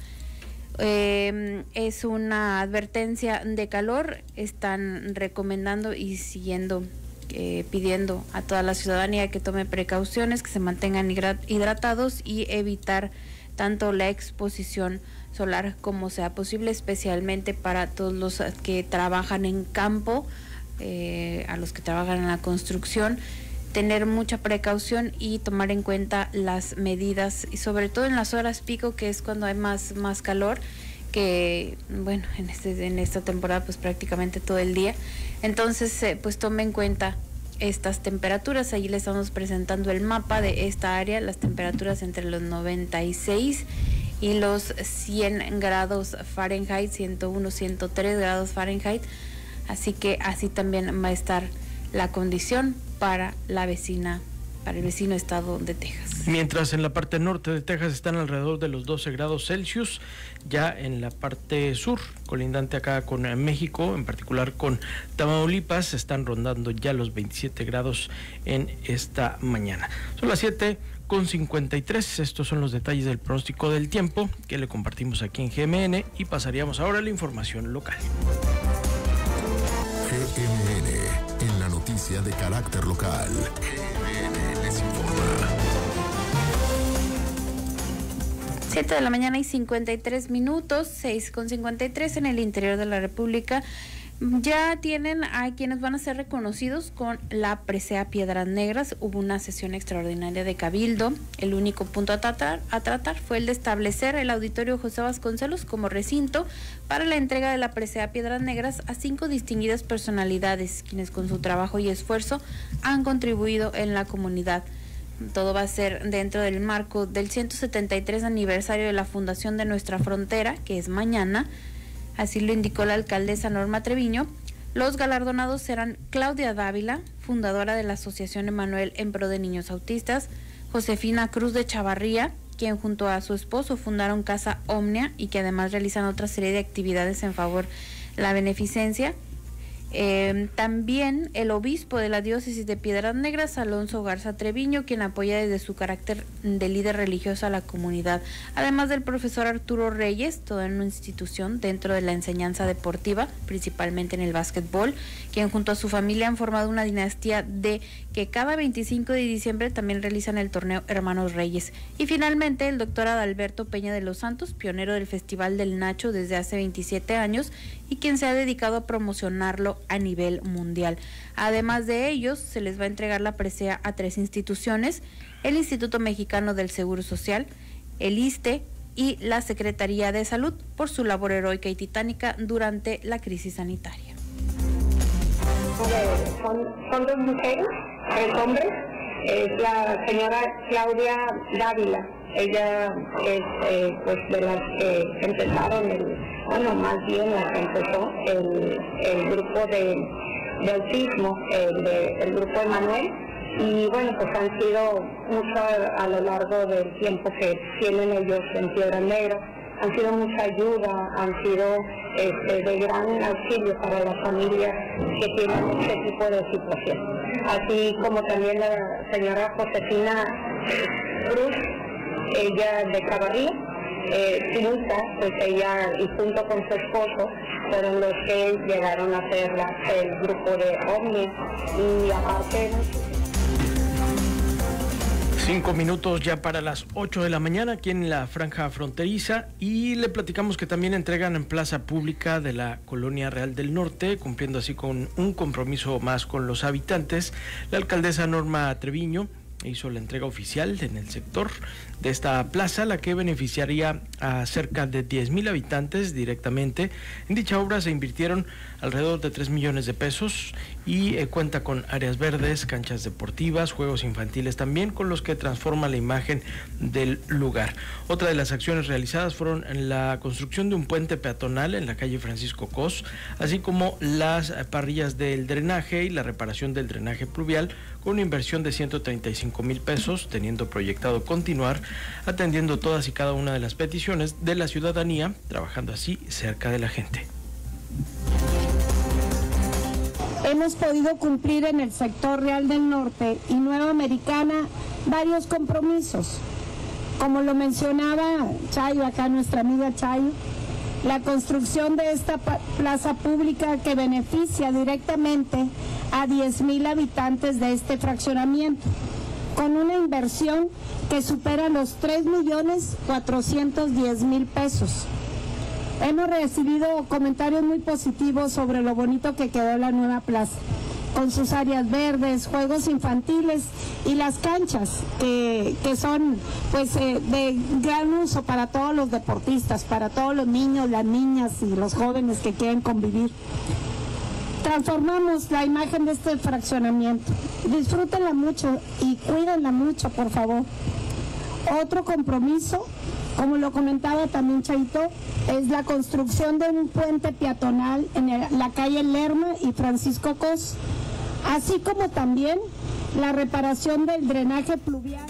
Es una advertencia de calor. Están recomendando y siguiendo pidiendo a toda la ciudadanía que tome precauciones, que se mantengan hidratados y evitar tanto la exposición solar como sea posible, especialmente para todos los que trabajan en campo, a los que trabajan en la construcción. Tener mucha precaución y tomar en cuenta las medidas, y sobre todo en las horas pico, que es cuando hay más calor, que bueno, en esta temporada pues prácticamente todo el día. Entonces pues tome en cuenta estas temperaturas. Allí le estamos presentando el mapa de esta área, las temperaturas entre los 96 y los 100 grados Fahrenheit, 101, 103 grados Fahrenheit. Así que así también va a estar la condición para el vecino estado de Texas. Mientras en la parte norte de Texas están alrededor de los 12 grados Celsius, ya en la parte sur, colindante acá con México, en particular con Tamaulipas, están rondando ya los 27 grados en esta mañana. Son las 7:53, estos son los detalles del pronóstico del tiempo que le compartimos aquí en GMN y pasaríamos ahora a la información local. GMN, en la noticia de carácter local. GMN les informa. 7 de la mañana y 53 minutos, 6:53 en el interior de la República. Ya tienen a quienes van a ser reconocidos con la presea Piedras Negras. Hubo una sesión extraordinaria de Cabildo. El único punto a tratar fue el de establecer el Auditorio José Vasconcelos como recinto para la entrega de la presea Piedras Negras a 5 distinguidas personalidades, quienes con su trabajo y esfuerzo han contribuido en la comunidad. Todo va a ser dentro del marco del 173 aniversario de la fundación de Nuestra Frontera, que es mañana. Así lo indicó la alcaldesa Norma Treviño. Los galardonados serán Claudia Dávila, fundadora de la Asociación Emanuel en Pro de Niños Autistas, Josefina Cruz de Chavarría, quien junto a su esposo fundaron Casa Omnia y que además realizan otra serie de actividades en favor de la beneficencia. También el obispo de la diócesis de Piedras Negras, Alonso Garza Treviño, quien apoya desde su carácter de líder religioso a la comunidad, además del profesor Arturo Reyes, toda una institución dentro de la enseñanza deportiva, principalmente en el básquetbol, quien junto a su familia han formado una dinastía de que cada 25 de diciembre también realizan el torneo Hermanos Reyes. Y finalmente el doctor Adalberto Peña de los Santos, pionero del Festival del Nacho desde hace 27 años y quien se ha dedicado a promocionarlo a nivel mundial. Además de ellos, se les va a entregar la presea a 3 instituciones: el Instituto Mexicano del Seguro Social, el ISSSTE y la Secretaría de Salud, por su labor heroica y titánica durante la crisis sanitaria. Son 2 mujeres, 3 hombres. Es la señora Claudia Dávila. Ella es pues de las que empezaron, más bien las que empezó el grupo de autismo, el grupo de Manuel. Y bueno, pues han sido mucho a lo largo del tiempo que tienen ellos en Piedras Negras, han sido mucha ayuda, han sido de gran auxilio para las familias que tienen este tipo de situación. Así como también la señora Josefina Cruz, ella de Cabarrí, Sinusa, pues ella y junto con su esposo fueron los que llegaron a hacer el grupo de OVNI y aparte... 5 minutos ya para las 8 de la mañana aquí en la franja fronteriza, y le platicamos que también entregan en plaza pública de la Colonia Real del Norte, cumpliendo así con un compromiso más con los habitantes. La alcaldesa Norma Treviño hizo la entrega oficial en el sector de esta plaza, la que beneficiaría a cerca de 10,000 habitantes directamente. En dicha obra se invirtieron alrededor de 3 millones de pesos y cuenta con áreas verdes, canchas deportivas, juegos infantiles también, con los que transforma la imagen del lugar. Otra de las acciones realizadas fueron en la construcción de un puente peatonal en la calle Francisco Cos, así como las parrillas del drenaje y la reparación del drenaje pluvial, con una inversión de 135,000 pesos, teniendo proyectado continuar atendiendo todas y cada una de las peticiones de la ciudadanía, trabajando así cerca de la gente. Hemos podido cumplir en el sector Real del Norte y Nueva Americana varios compromisos. Como lo mencionaba Chayo, acá nuestra amiga Chayo, la construcción de esta plaza pública que beneficia directamente a 10,000 habitantes de este fraccionamiento, con una inversión que supera los 3,410,000 pesos. Hemos recibido comentarios muy positivos sobre lo bonito que quedó la nueva plaza, con sus áreas verdes, juegos infantiles y las canchas que son pues de gran uso para todos los deportistas, para todos los niños, las niñas y los jóvenes que quieren convivir. Transformamos la imagen de este fraccionamiento. Disfrútenla mucho y cuídenla mucho, por favor. Otro compromiso, como lo comentaba también Chaito, es la construcción de un puente peatonal en la calle Lerma y Francisco Cos, así como también la reparación del drenaje pluvial.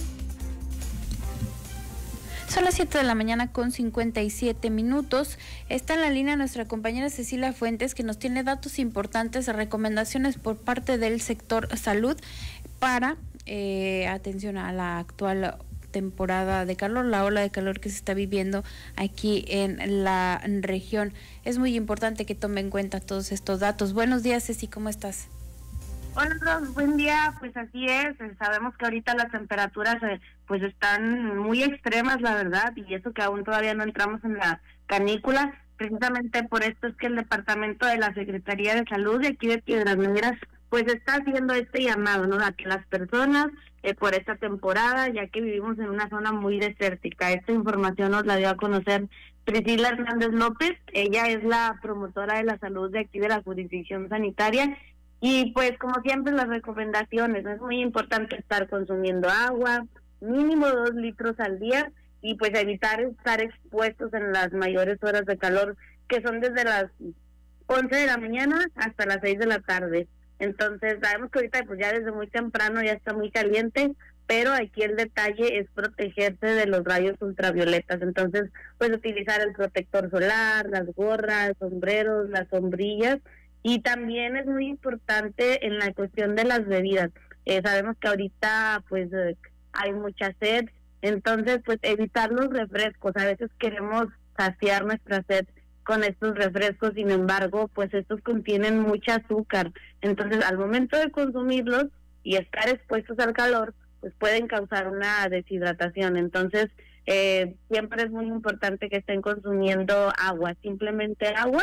Son las 7 de la mañana con 57 minutos. Está en la línea nuestra compañera Cecilia Fuentes, que nos tiene datos importantes, recomendaciones por parte del sector salud para atención a la actual temporada de calor, la ola de calor que se está viviendo aquí en la región. Es muy importante que tome en cuenta todos estos datos. Buenos días, Ceci, ¿cómo estás? Hola, buen día. Pues así es, sabemos que ahorita las temperaturas pues están muy extremas, la verdad, y eso que aún todavía no entramos en la canícula. Precisamente por esto es que el departamento de la Secretaría de Salud de aquí de Piedras Negras pues está haciendo este llamado, ¿no?, a que las personas por esta temporada, ya que vivimos en una zona muy desértica. Esta información nos la dio a conocer Priscila Hernández López. Ella es la promotora de la salud de aquí de la jurisdicción sanitaria. Y pues como siempre las recomendaciones, es muy importante estar consumiendo agua, mínimo 2 litros al día, y pues evitar estar expuestos en las mayores horas de calor, que son desde las 11 de la mañana hasta las 6 de la tarde. Entonces sabemos que ahorita pues ya desde muy temprano ya está muy caliente, pero aquí el detalle es protegerse de los rayos ultravioletas. Entonces pues utilizar el protector solar, las gorras, sombreros, las sombrillas. Y también es muy importante en la cuestión de las bebidas. Sabemos que ahorita pues hay mucha sed, entonces pues evitar los refrescos. A veces queremos saciar nuestra sed con estos refrescos, sin embargo pues estos contienen mucha azúcar. Entonces al momento de consumirlos y estar expuestos al calor, pues pueden causar una deshidratación. Entonces siempre es muy importante que estén consumiendo agua, simplemente agua,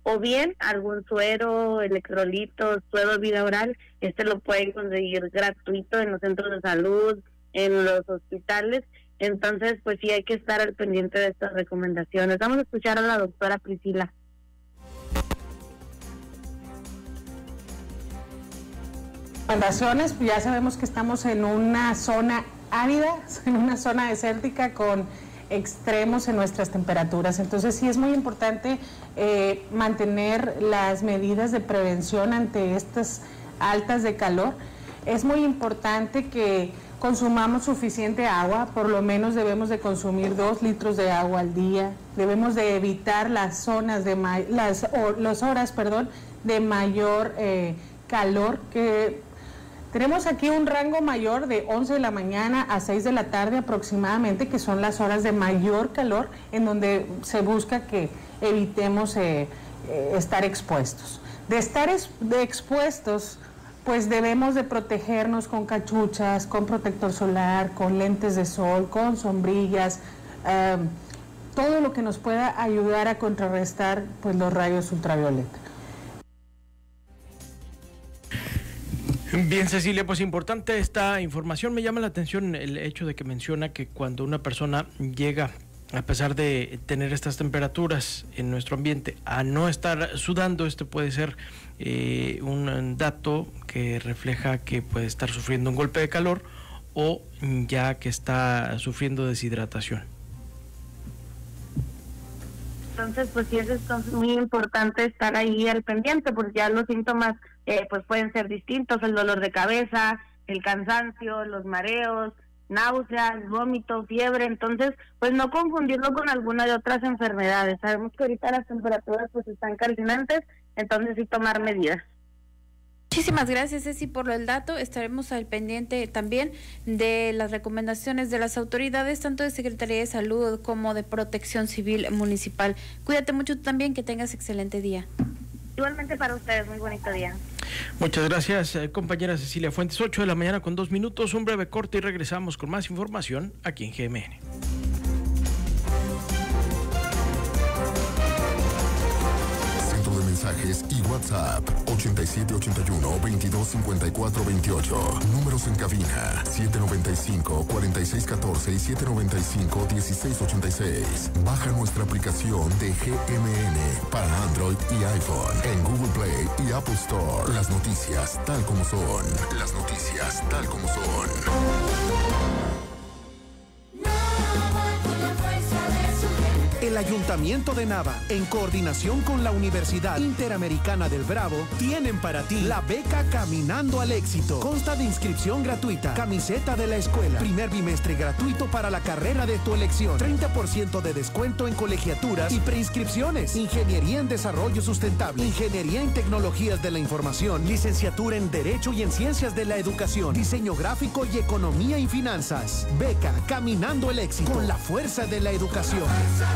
o bien algún suero, electrolitos, suero vida oral. Lo pueden conseguir gratuito en los centros de salud, en los hospitales. Entonces, pues sí hay que estar al pendiente de estas recomendaciones. Vamos a escuchar a la doctora Priscila. Recomendaciones, pues ya sabemos que estamos en una zona árida, en una zona desértica con extremos en nuestras temperaturas. Entonces sí es muy importante mantener las medidas de prevención ante estas altas de calor. Es muy importante que consumamos suficiente agua, por lo menos debemos de consumir 2 litros de agua al día. Debemos de evitar las zonas de las horas de mayor calor, que tenemos aquí un rango mayor de 11 de la mañana a 6 de la tarde aproximadamente, que son las horas de mayor calor, en donde se busca que evitemos estar expuestos. De estar expuestos, pues debemos de protegernos con cachuchas, con protector solar, con lentes de sol, con sombrillas, todo lo que nos pueda ayudar a contrarrestar pues los rayos ultravioleta. Bien, Cecilia, pues importante esta información. Me llama la atención el hecho de que menciona que cuando una persona llega, a pesar de tener estas temperaturas en nuestro ambiente, a no estar sudando, puede ser un dato que refleja que puede estar sufriendo un golpe de calor o ya que está sufriendo deshidratación. Entonces, pues sí, es muy importante estar ahí al pendiente, porque ya los síntomas pues pueden ser distintos: el dolor de cabeza, el cansancio, los mareos, náuseas, vómito, fiebre. Entonces, pues no confundirlo con alguna de otras enfermedades. Sabemos que ahorita las temperaturas pues están calcinantes, entonces sí tomar medidas. Muchísimas gracias, Ceci, por el dato. Estaremos al pendiente también de las recomendaciones de las autoridades, tanto de Secretaría de Salud como de Protección Civil Municipal. Cuídate mucho tú también, que tengas excelente día. Igualmente para ustedes, muy bonito día. Muchas gracias, compañera Cecilia Fuentes. 8 de la mañana con 2 minutos, un breve corte y regresamos con más información aquí en GMN. Mensajes y WhatsApp 8781-225428. Números en cabina 795-4614 y 795-1686. Baja nuestra aplicación de GMN para Android y iPhone en Google Play y Apple Store. Las noticias tal como son. Las noticias tal como son. El Ayuntamiento de Nava, en coordinación con la Universidad Interamericana del Bravo, tienen para ti la beca Caminando al Éxito. Consta de inscripción gratuita, camiseta de la escuela, primer bimestre gratuito para la carrera de tu elección, 30% de descuento en colegiaturas y preinscripciones, ingeniería en desarrollo sustentable, ingeniería en tecnologías de la información, licenciatura en Derecho y en Ciencias de la Educación, diseño gráfico y economía y finanzas. Beca Caminando al Éxito, con la fuerza de la educación.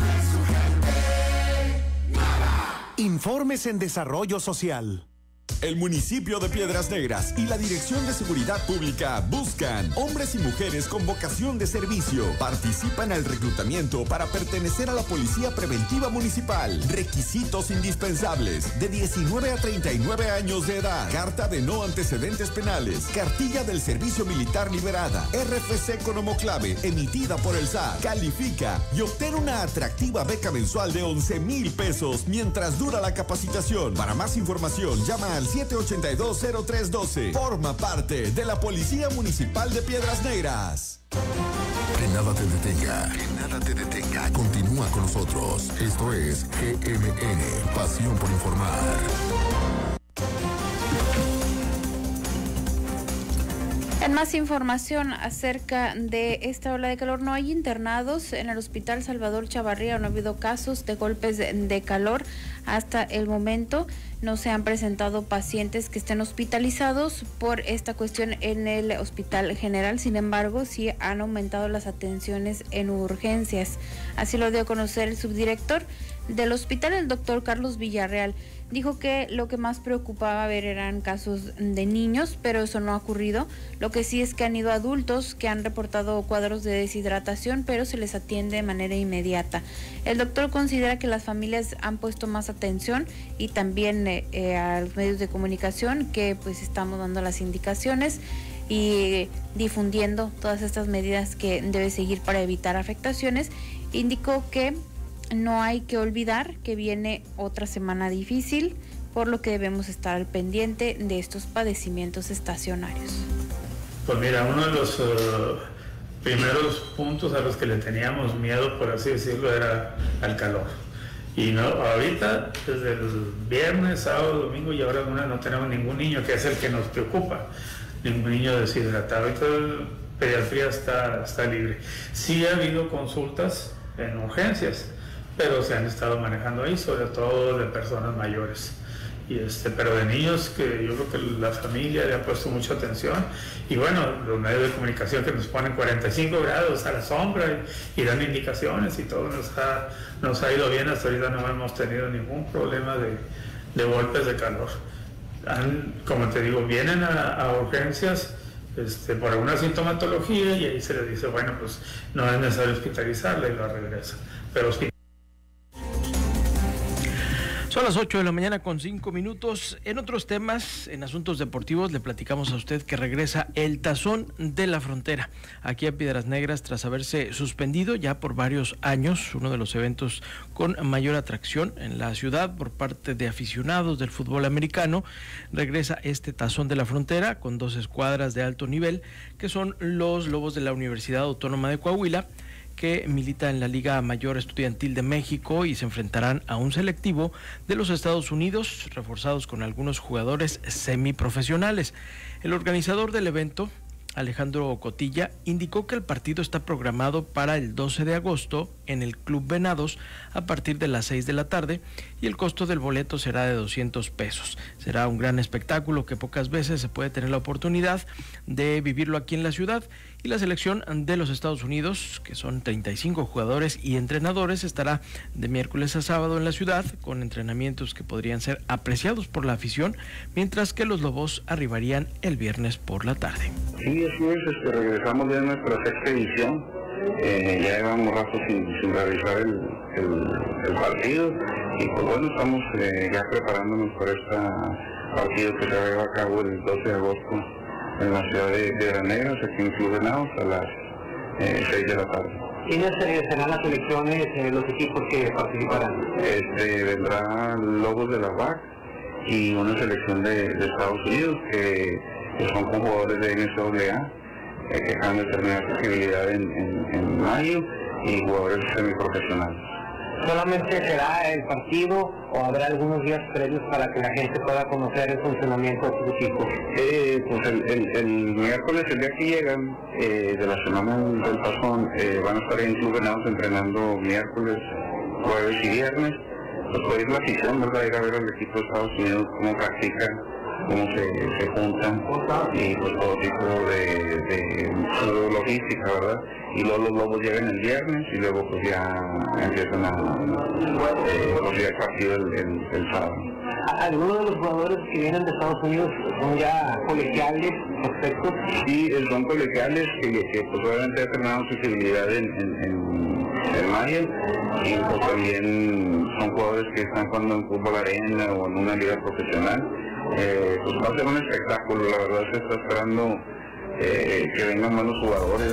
Informes en Desarrollo Social. El municipio de Piedras Negras y la Dirección de Seguridad Pública buscan hombres y mujeres con vocación de servicio. Participan al reclutamiento para pertenecer a la Policía Preventiva Municipal. Requisitos indispensables: de 19 a 39 años de edad, carta de no antecedentes penales, cartilla del Servicio Militar liberada, RFC con homoclave emitida por el SAT. Califica y obtén una atractiva beca mensual de 11,000 pesos mientras dura la capacitación. Para más información, llama al 782-0312. Forma parte de la Policía Municipal de Piedras Negras. Que nada te detenga. Que nada te detenga. Continúa con nosotros. Esto es GMN, Pasión por Informar. En más información acerca de esta ola de calor, no hay internados en el Hospital Salvador Chavarría, no ha habido casos de golpes de calor hasta el momento. No se han presentado pacientes que estén hospitalizados por esta cuestión en el Hospital General. Sin embargo, sí han aumentado las atenciones en urgencias. Así lo dio a conocer el subdirector del hospital, el doctor Carlos Villarreal. Dijo que lo que más preocupaba ver eran casos de niños, pero eso no ha ocurrido. Lo que sí es que han ido adultos que han reportado cuadros de deshidratación, pero se les atiende de manera inmediata. El doctor considera que las familias han puesto más atención y también a los medios de comunicación, que pues estamos dando las indicaciones y difundiendo todas estas medidas que debe seguir para evitar afectaciones. Indicó que no hay que olvidar que viene otra semana difícil, por lo que debemos estar al pendiente de estos padecimientos estacionarios. Pues mira, uno de los primeros puntos a los que le teníamos miedo, por así decirlo, era al calor. Y no, ahorita, desde el viernes, sábado, domingo y ahora no tenemos ningún niño, que es el que nos preocupa, ningún niño deshidratado. Ahorita el pediatría está libre. Sí ha habido consultas en urgencias, pero se han estado manejando ahí, sobre todo de personas mayores. Pero de niños, que yo creo que la familia le ha puesto mucha atención, y bueno, los medios de comunicación que nos ponen 45 grados a la sombra y dan indicaciones, y todo nos ha ido bien. Hasta ahorita no hemos tenido ningún problema de golpes de calor. Como te digo, vienen a urgencias por alguna sintomatología, y ahí se les dice, bueno, pues no es necesario hospitalizarla, y la regresan. Pero son las 8 de la mañana con 5 minutos. En otros temas, en asuntos deportivos, le platicamos a usted que regresa el Tazón de la Frontera aquí a Piedras Negras, tras haberse suspendido ya por varios años, uno de los eventos con mayor atracción en la ciudad por parte de aficionados del fútbol americano. Regresa este Tazón de la Frontera con 2 escuadras de alto nivel, que son los Lobos de la Universidad Autónoma de Coahuila, que milita en la Liga Mayor Estudiantil de México, y se enfrentarán a un selectivo de los Estados Unidos, reforzados con algunos jugadores semiprofesionales. El organizador del evento, Alejandro Cotilla, indicó que el partido está programado para el 12 de agosto en el Club Venados a partir de las 6 de la tarde, y el costo del boleto será de 200 pesos. Será un gran espectáculo que pocas veces se puede tener la oportunidad de vivirlo aquí en la ciudad, y la selección de los Estados Unidos, que son 35 jugadores y entrenadores, estará de miércoles a sábado en la ciudad, con entrenamientos que podrían ser apreciados por la afición, mientras que los Lobos arribarían el viernes por la tarde. Sí, así es, regresamos ya a nuestra 6ª edición. Ya llevamos rato sin realizar el partido, y pues bueno, estamos ya preparándonos para este partido que se va a llevar a cabo el 12 de agosto en la ciudad de Piedras Negras, aquí en Club Venados, a las 6 de la tarde. ¿Quiénes serán las selecciones, los equipos que participarán? Vendrá Lobos de la UAC y una selección de Estados Unidos que son con jugadores de NCAA, que acaban de terminar su actividad en mayo, y jugadores semiprofesionales. ¿Solamente será el partido o habrá algunos días previos para que la gente pueda conocer el funcionamiento de sus equipos? Pues el miércoles, el día que llegan de la semana del Tazón, van a estar en Club Venados entrenando miércoles, jueves y viernes. Pues puede ir la afición, ¿verdad? Ir a ver al equipo de Estados Unidos cómo practican, cómo se juntan, y pues todo tipo de logística, ¿verdad? Y luego los Lobos llegan el viernes, y luego pues ya empiezan pues ya el partido el sábado. ¿Algunos de los jugadores que vienen de Estados Unidos son ya colegiales, perfectos? Sí, son colegiales que pues obviamente ya terminaron su actividad en mayo, y pues también son jugadores que están jugando en fútbol arena o en una liga profesional. Pues va a ser un espectáculo, la verdad se está esperando que vengan buenos jugadores.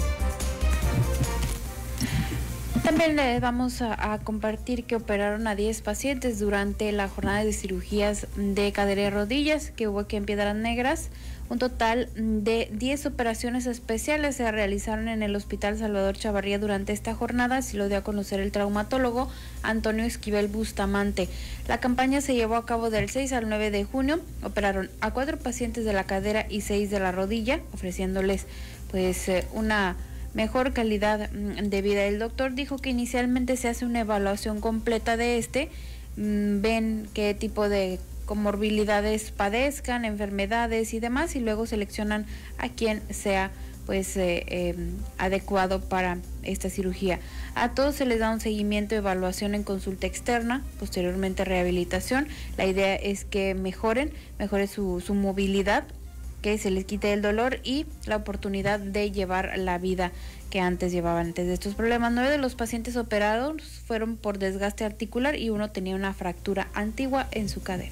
También les vamos a compartir que operaron a 10 pacientes durante la jornada de cirugías de cadera y rodillas que hubo aquí en Piedras Negras. Un total de 10 operaciones especiales se realizaron en el Hospital Salvador Chavarría durante esta jornada, así lo dio a conocer el traumatólogo Antonio Esquivel Bustamante. La campaña se llevó a cabo del 6 al 9 de junio. Operaron a 4 pacientes de la cadera y 6 de la rodilla, ofreciéndoles pues una mejor calidad de vida. El doctor dijo que inicialmente se hace una evaluación completa de ven qué tipo de comorbilidades padezcan, enfermedades y demás, y luego seleccionan a quien sea pues adecuado para esta cirugía. A todos se les da un seguimiento de evaluación en consulta externa, posteriormente rehabilitación. La idea es que mejore su movilidad, que se les quite el dolor y la oportunidad de llevar la vida que antes llevaban antes de estos problemas. 9 de los pacientes operados fueron por desgaste articular y uno tenía una fractura antigua en su cadera.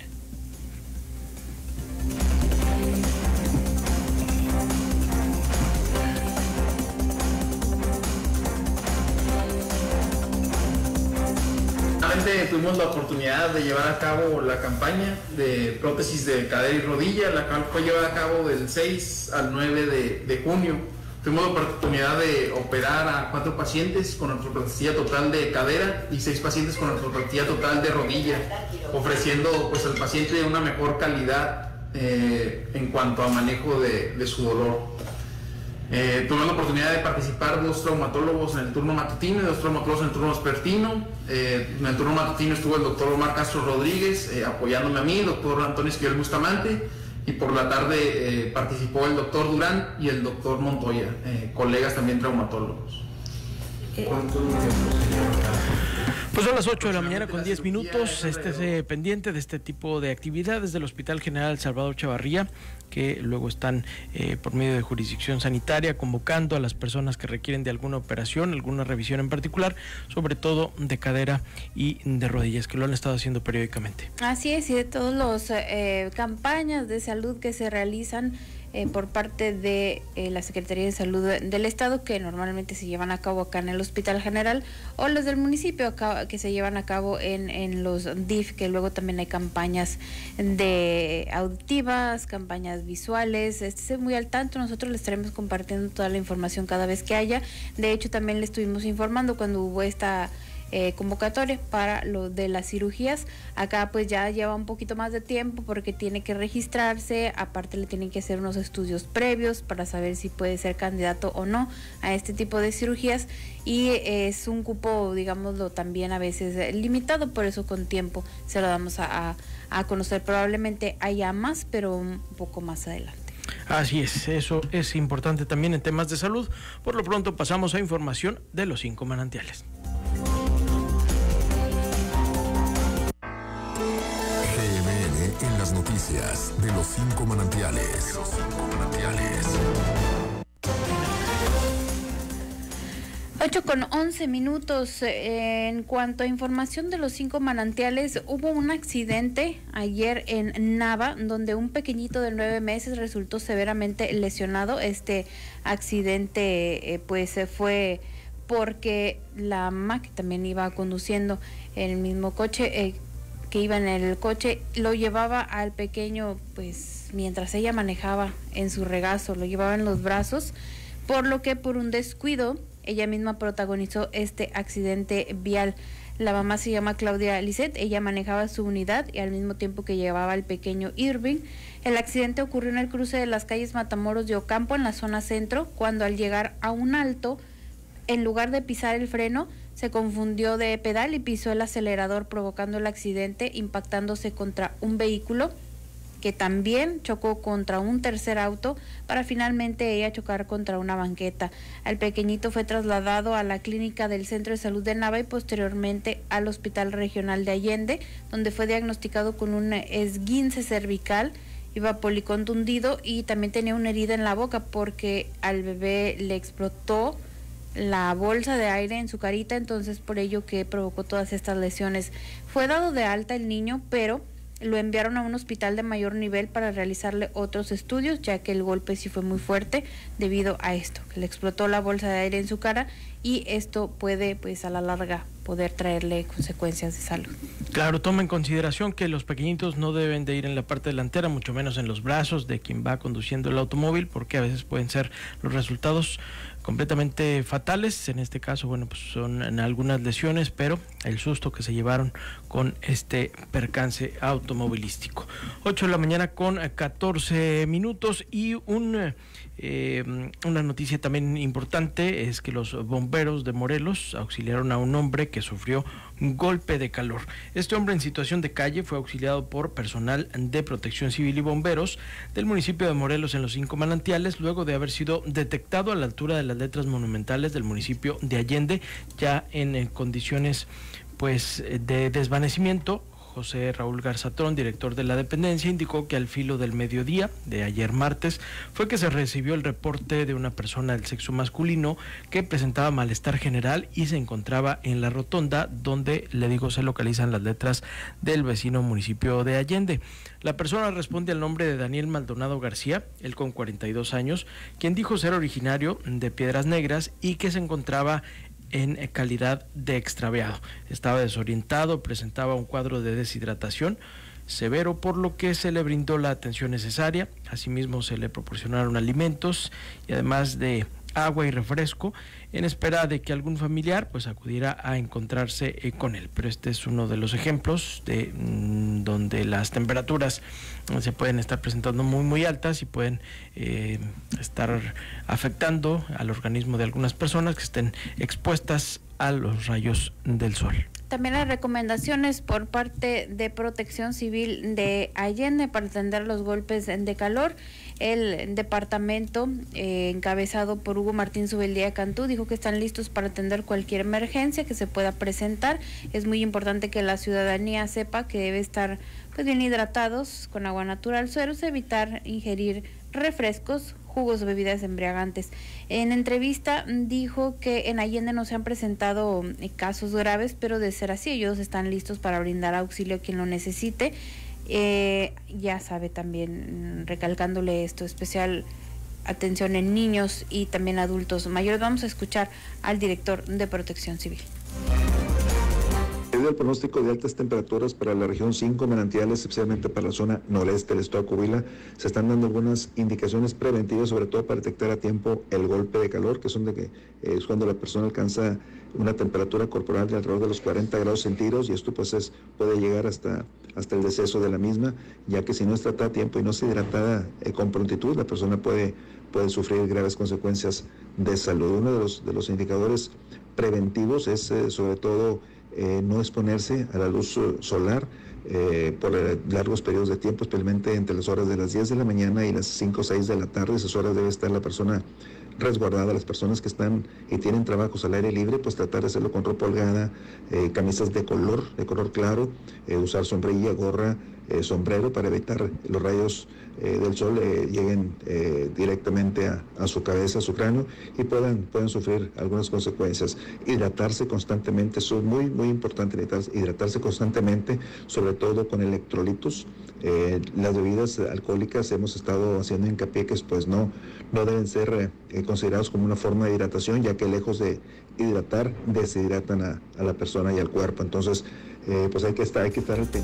Tuvimos la oportunidad de llevar a cabo la campaña de prótesis de cadera y rodilla, la cual fue llevada a cabo del 6 al 9 de junio. Tuvimos la oportunidad de operar a 4 pacientes con artroplastia total de cadera y 6 pacientes con artroplastia total de rodilla, ofreciendo pues al paciente una mejor calidad en cuanto a manejo de su dolor. Tuve la oportunidad de participar 2 traumatólogos en el turno matutino y 2 traumatólogos en el turno vespertino. En el turno matutino estuvo el doctor Omar Castro Rodríguez apoyándome a mí, el doctor Antonio Esquivel Bustamante, y por la tarde participó el doctor Durán y el doctor Montoya, colegas también traumatólogos. Pues son las 8 de la mañana con 10 minutos. Esté pendiente de este tipo de actividades del Hospital General Salvador Chavarría, que luego están por medio de jurisdicción sanitaria convocando a las personas que requieren de alguna operación, alguna revisión en particular, sobre todo de cadera y de rodillas, que lo han estado haciendo periódicamente. Así es, y de todas las campañas de salud que se realizan por parte de la Secretaría de Salud del Estado, que normalmente se llevan a cabo acá en el Hospital General, o los del municipio acá, que se llevan a cabo en los DIF, que luego también hay campañas de auditivas, campañas visuales. Esté muy al tanto, nosotros les estaremos compartiendo toda la información cada vez que haya. De hecho, también le estuvimos informando cuando hubo esta convocatoria para lo de las cirugías. Acá pues ya lleva un poquito más de tiempo porque tiene que registrarse, aparte le tienen que hacer unos estudios previos para saber si puede ser candidato o no a este tipo de cirugías, y es un cupo, digámoslo, también a veces limitado, por eso con tiempo se lo damos a conocer. Probablemente haya más, pero un poco más adelante. Así es, eso es importante también en temas de salud. Por lo pronto pasamos a información de los 5 manantiales. En las noticias de los 5 manantiales. 8:11. En cuanto a información de los 5 manantiales, hubo un accidente ayer en Nava, donde un pequeñito de 9 meses resultó severamente lesionado. Este accidente pues fue porque la mamá, que también iba conduciendo en el mismo coche, que iba en el coche, lo llevaba al pequeño, pues mientras ella manejaba en su regazo, lo llevaba en los brazos, por lo que por un descuido ella misma protagonizó este accidente vial. La mamá se llama Claudia Lisset, ella manejaba su unidad y al mismo tiempo que llevaba al pequeño Irving. El accidente ocurrió en el cruce de las calles Matamoros de Ocampo, en la zona centro, cuando al llegar a un alto, en lugar de pisar el freno, se confundió de pedal y pisó el acelerador, provocando el accidente, impactándose contra un vehículo que también chocó contra un tercer auto, para finalmente ella chocar contra una banqueta. El pequeñito fue trasladado a la clínica del Centro de Salud de Nava y posteriormente al Hospital Regional de Allende, donde fue diagnosticado con un esguince cervical, iba policontundido y también tenía una herida en la boca porque al bebé le explotó la bolsa de aire en su carita, entonces por ello que provocó todas estas lesiones. Fue dado de alta el niño, pero lo enviaron a un hospital de mayor nivel para realizarle otros estudios, ya que el golpe sí fue muy fuerte debido a esto, que le explotó la bolsa de aire en su cara, y esto puede, pues a la larga, poder traerle consecuencias de salud. Claro, toma en consideración que los pequeñitos no deben de ir en la parte delantera, mucho menos en los brazos de quien va conduciendo el automóvil, porque a veces pueden ser los resultados completamente fatales. En este caso, bueno, pues son algunas lesiones, pero el susto que se llevaron con este percance automovilístico. 8 de la mañana con 14 minutos y una noticia también importante es que los bomberos de Morelos auxiliaron a un hombre que sufrió golpe de calor. Este hombre en situación de calle fue auxiliado por personal de Protección Civil y bomberos del municipio de Morelos en los 5 manantiales, luego de haber sido detectado a la altura de las letras monumentales del municipio de Allende, ya en condiciones pues de desvanecimiento. José Raúl Garzatón, director de la dependencia, indicó que al filo del mediodía de ayer martes fue que se recibió el reporte de una persona del sexo masculino que presentaba malestar general y se encontraba en la rotonda donde, se localizan las letras del vecino municipio de Allende. La persona responde al nombre de Daniel Maldonado García, él con 42 años, quien dijo ser originario de Piedras Negras y que se encontraba en calidad de extraviado. Estaba desorientado, presentaba un cuadro de deshidratación severo, por lo que se le brindó la atención necesaria. Asimismo, se le proporcionaron alimentos y además de agua y refresco, en espera de que algún familiar pues acudiera a encontrarse con él. Pero este es uno de los ejemplos de donde las temperaturas se pueden estar presentando muy altas y pueden estar afectando al organismo de algunas personas que estén expuestas a los rayos del sol. También hay recomendaciones por parte de Protección Civil de Allende para atender los golpes de calor. El departamento, encabezado por Hugo Martín Subeldía Cantú, dijo que están listos para atender cualquier emergencia que se pueda presentar. Es muy importante que la ciudadanía sepa que debe estar pues bien hidratados con agua natural, sueros, evitar ingerir refrescos, jugos o bebidas embriagantes. En entrevista dijo que en Allende no se han presentado casos graves, pero de ser así, ellos están listos para brindar auxilio a quien lo necesite. Ya sabe, también recalcándole esto, especial atención en niños y también adultos mayores. Vamos a escuchar al director de Protección Civil. Debido al pronóstico de altas temperaturas para la región 5 manantiales, especialmente para la zona noreste del estado de Coahuila, se están dando algunas indicaciones preventivas, sobre todo para detectar a tiempo el golpe de calor, que son de que es cuando la persona alcanza una temperatura corporal de alrededor de los 40 grados centígrados, y esto pues puede llegar hasta el deceso de la misma, ya que si no es tratada a tiempo y no se hidratada con prontitud, la persona puede sufrir graves consecuencias de salud. Uno de los indicadores preventivos es sobre todo no exponerse a la luz solar por largos periodos de tiempo, especialmente entre las horas de las 10 de la mañana y las 5 o 6 de la tarde. Esas horas debe estar la persona resguardada. Las personas que están y tienen trabajos al aire libre, pues tratar de hacerlo con ropa holgada, camisas de color claro, usar sombrilla, gorra, sombrero, para evitar los rayos del sol lleguen directamente a su cabeza, a su cráneo, y puedan sufrir algunas consecuencias. Hidratarse constantemente, eso es muy importante, hidratarse constantemente, sobre todo con electrolitos. Las bebidas alcohólicas hemos estado haciendo hincapié que pues no deben ser considerados como una forma de hidratación, ya que lejos de hidratar, deshidratan a la persona y al cuerpo. Entonces pues hay que estar al pendiente.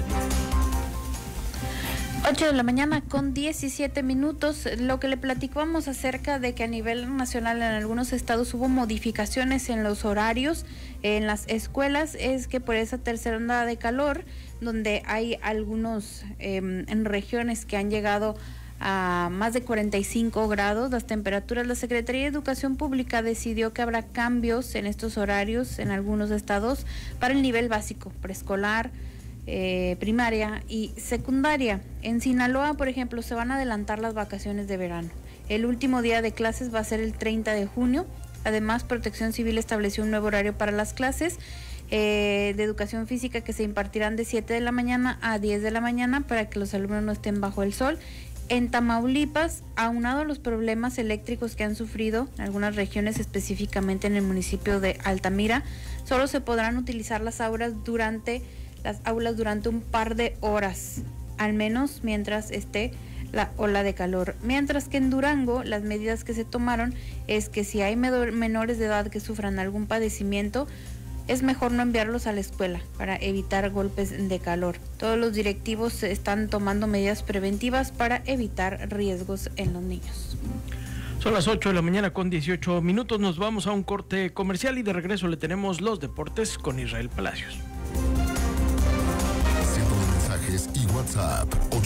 8 de la mañana con 17 minutos. Lo que le platicamos acerca de que a nivel nacional en algunos estados hubo modificaciones en los horarios en las escuelas, es que por esa tercera onda de calor, donde hay algunos en regiones que han llegado a más de 45 grados las temperaturas, la Secretaría de Educación Pública decidió que habrá cambios en estos horarios en algunos estados para el nivel básico, preescolar, primaria y secundaria. En Sinaloa, por ejemplo, se van a adelantar las vacaciones de verano. El último día de clases va a ser el 30 de junio. Además, Protección Civil estableció un nuevo horario para las clases de educación física que se impartirán de 7 de la mañana a 10 de la mañana para que los alumnos no estén bajo el sol. En Tamaulipas, aunado a los problemas eléctricos que han sufrido en algunas regiones, específicamente en el municipio de Altamira, solo se podrán utilizar las aulas durante un par de horas, al menos mientras esté la ola de calor. Mientras que en Durango, las medidas que se tomaron es que si hay menores de edad que sufran algún padecimiento, es mejor no enviarlos a la escuela para evitar golpes de calor. Todos los directivos están tomando medidas preventivas para evitar riesgos en los niños. Son las 8 de la mañana con 18 minutos. Nos vamos a un corte comercial y de regreso le tenemos los deportes con Israel Palacios. Cientos de mensajes igual WhatsApp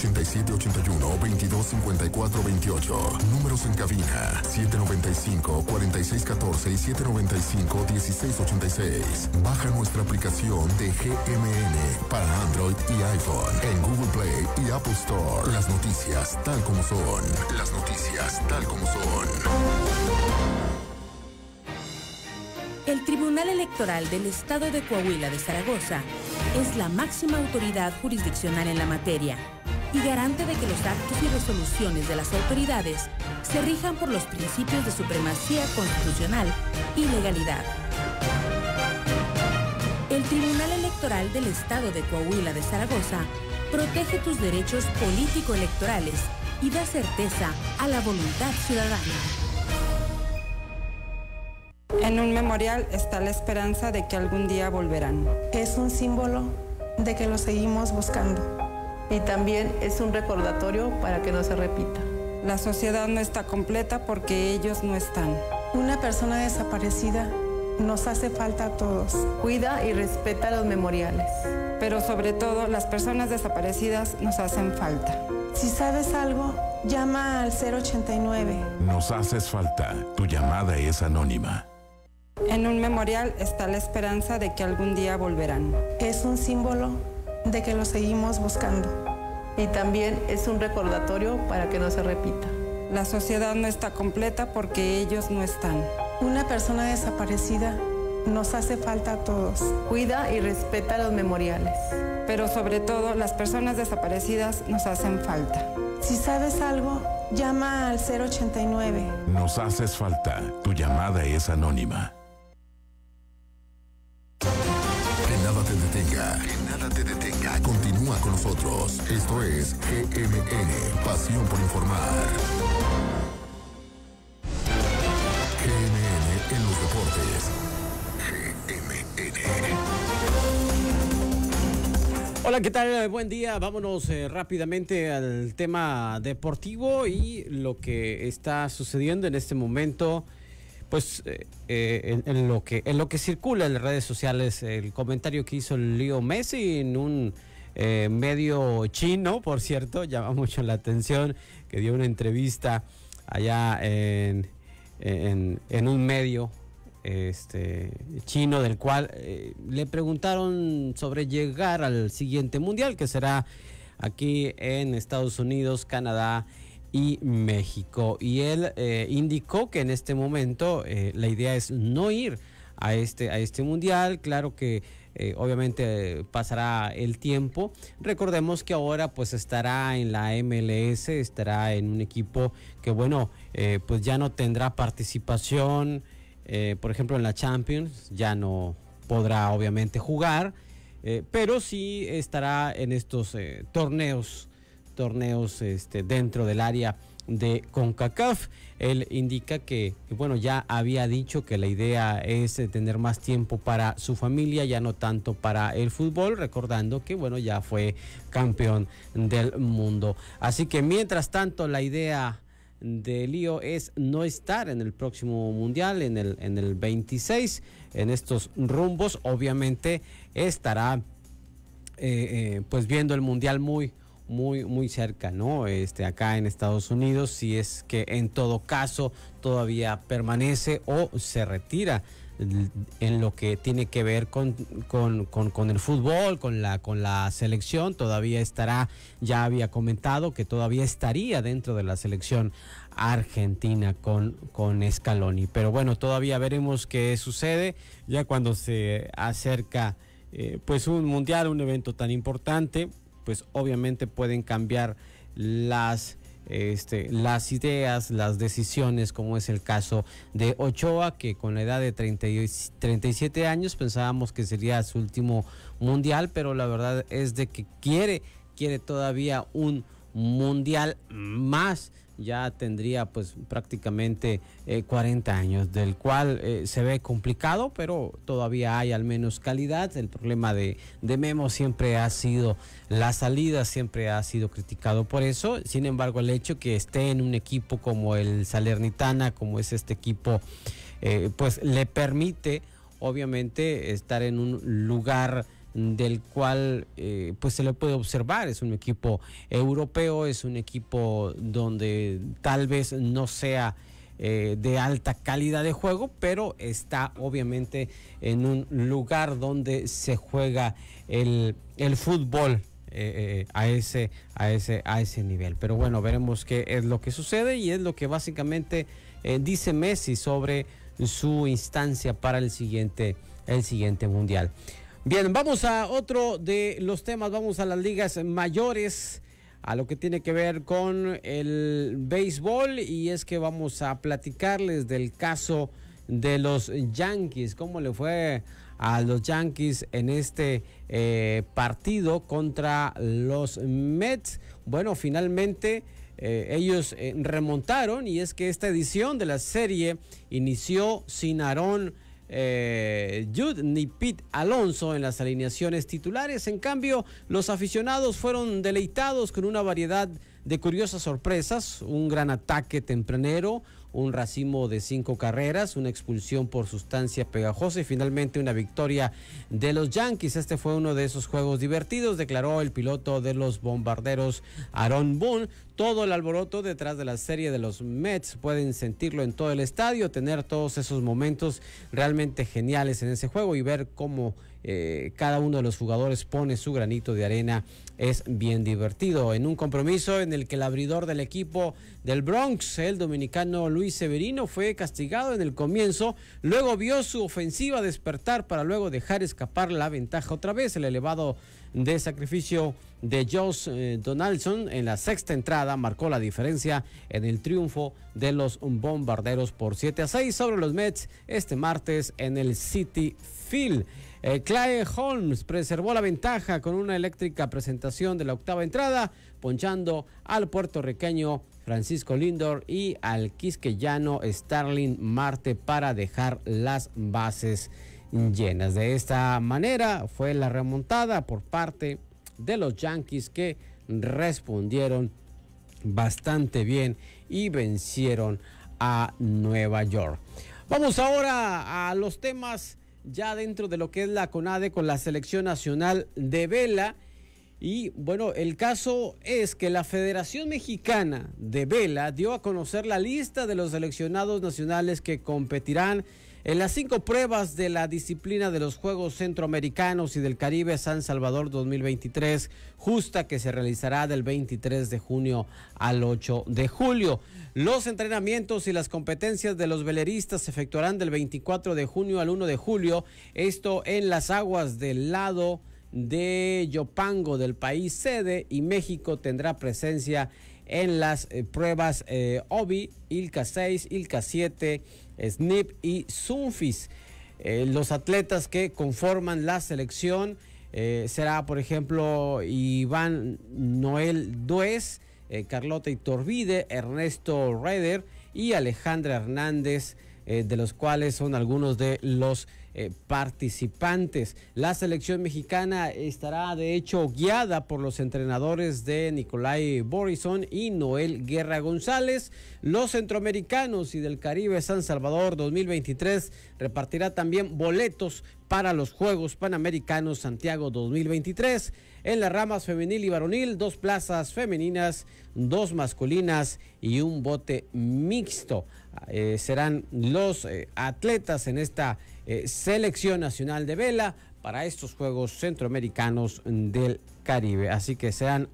8781-225428. Números en cabina 795-4614 y 795-1686. Baja nuestra aplicación de GMN para Android y iPhone en Google Play y Apple Store. Las noticias tal como son. Las noticias tal como son. El Tribunal Electoral del Estado de Coahuila de Zaragoza es la máxima autoridad jurisdiccional en la materia y garante de que los actos y resoluciones de las autoridades se rijan por los principios de supremacía constitucional y legalidad. El Tribunal Electoral del Estado de Coahuila de Zaragoza protege tus derechos político-electorales y da certeza a la voluntad ciudadana. En un memorial está la esperanza de que algún día volverán. Es un símbolo de que lo seguimos buscando. Y también es un recordatorio para que no se repita. La sociedad no está completa porque ellos no están. Una persona desaparecida nos hace falta a todos. Cuida y respeta los memoriales. Pero sobre todo, las personas desaparecidas nos hacen falta. Si sabes algo, llama al 089. Nos haces falta. Tu llamada es anónima. En un memorial está la esperanza de que algún día volverán. Es un símbolo de que lo seguimos buscando. Y también es un recordatorio para que no se repita. La sociedad no está completa porque ellos no están. Una persona desaparecida nos hace falta a todos. Cuida y respeta los memoriales. Pero sobre todo, las personas desaparecidas nos hacen falta. Si sabes algo, llama al 089. Nos haces falta. Tu llamada es anónima. Que nada te detenga. Que nada te detenga. Continúa con nosotros. Esto es GMN, Pasión por informar. GMN en los deportes. GMN. Hola, ¿qué tal? Buen día. Vámonos rápidamente al tema deportivo y lo que está sucediendo en este momento. Pues en lo que circula en las redes sociales, el comentario que hizo Leo Messi en un medio chino, por cierto, llama mucho la atención, que dio una entrevista allá en un medio chino, del cual le preguntaron sobre llegar al siguiente mundial, que será aquí en Estados Unidos, Canadá y México, y él indicó que en este momento la idea es no ir a este mundial. Claro que obviamente pasará el tiempo. Recordemos que ahora pues estará en la MLS, estará en un equipo que pues ya no tendrá participación, por ejemplo en la Champions, ya no podrá obviamente jugar, pero sí estará en estos torneos dentro del área de CONCACAF. Él indica que ya había dicho que la idea es tener más tiempo para su familia, ya no tanto para el fútbol, recordando que ya fue campeón del mundo. Así que mientras tanto la idea de Leo es no estar en el próximo mundial, en el 26, en estos rumbos. Obviamente estará pues viendo el mundial muy cerca, ¿no? Acá en Estados Unidos, si es que en todo caso todavía permanece o se retira en lo que tiene que ver con el fútbol, con la selección. Todavía estará, ya había comentado que todavía estaría dentro de la selección argentina con Scaloni, pero todavía veremos qué sucede ya cuando se acerca pues un mundial, un evento tan importante. Pues obviamente pueden cambiar las ideas, las decisiones, como es el caso de Ochoa, que con la edad de 37 años pensábamos que sería su último mundial, pero la verdad es de que quiere todavía un mundial más. Ya tendría pues prácticamente 40 años, del cual se ve complicado, pero todavía hay al menos calidad. El problema de Memo siempre ha sido la salida, siempre ha sido criticado por eso. Sin embargo, el hecho que esté en un equipo como el Salernitana, como es este equipo, pues le permite obviamente estar en un lugar del cual pues se le puede observar. Es un equipo europeo, es un equipo donde tal vez no sea de alta calidad de juego, pero está obviamente en un lugar donde se juega el fútbol a ese nivel. Pero bueno, veremos qué es lo que sucede, y es lo que básicamente dice Messi sobre su instancia para el siguiente mundial. Bien, vamos a otro de los temas, vamos a las ligas mayores, a lo que tiene que ver con el béisbol, y es que vamos a platicarles del caso de los Yankees, cómo le fue a los Yankees en este partido contra los Mets. Bueno, finalmente ellos remontaron, y es que esta edición de la serie inició sin Aaron Judge ni Pete Alonso en las alineaciones titulares. En cambio, los aficionados fueron deleitados con una variedad de curiosas sorpresas: un gran ataque tempranero, un racimo de 5 carreras, una expulsión por sustancia pegajosa y finalmente una victoria de los Yankees. Este fue uno de esos juegos divertidos, declaró el piloto de los Bombarderos, Aaron Boone. Todo el alboroto detrás de la serie de los Mets, pueden sentirlo en todo el estadio, tener todos esos momentos realmente geniales en ese juego y ver cómo cada uno de los jugadores pone su granito de arena es bien divertido. En un compromiso en el que el abridor del equipo del Bronx, el dominicano Luis Severino, fue castigado en el comienzo, luego vio su ofensiva despertar para luego dejar escapar la ventaja otra vez. El elevado de sacrificio de Josh Donaldson en la sexta entrada marcó la diferencia en el triunfo de los Bombarderos por 7-6 sobre los Mets este martes en el Citi Field. Clay Holmes preservó la ventaja con una eléctrica presentación de la octava entrada, ponchando al puertorriqueño Francisco Lindor y al quisqueyano Starling Marte para dejar las bases llenas. De esta manera fue la remontada por parte de los Yankees, que respondieron bastante bien y vencieron a Nueva York. Vamos ahora a los temas ya dentro de lo que es la CONADE con la Selección Nacional de Vela. Y bueno, el caso es que la Federación Mexicana de Vela dio a conocer la lista de los seleccionados nacionales que competirán en las 5 pruebas de la disciplina de los Juegos Centroamericanos y del Caribe San Salvador 2023, justa que se realizará del 23 de junio al 8 de julio. Los entrenamientos y las competencias de los veleristas se efectuarán del 24 de junio al 1 de julio, esto en las aguas del lado de Yopango del país sede, y México tendrá presencia en las pruebas OBI, ILCA 6, ILCA 7, SNIP y Sunfis. Los atletas que conforman la selección será, por ejemplo, Iván Noel Duez, Carlota Iturbide, Ernesto Reder y Alejandra Hernández, de los cuales son algunos de los participantes. La selección mexicana estará de hecho guiada por los entrenadores de Nicolai Borison y Noel Guerra González. Los centroamericanos y del Caribe San Salvador 2023 repartirá también boletos para los Juegos Panamericanos Santiago 2023. En las ramas femenil y varonil, 2 plazas femeninas, 2 masculinas y un bote mixto. Serán los atletas en esta Selección Nacional de Vela para estos Juegos Centroamericanos del Caribe. Así que serán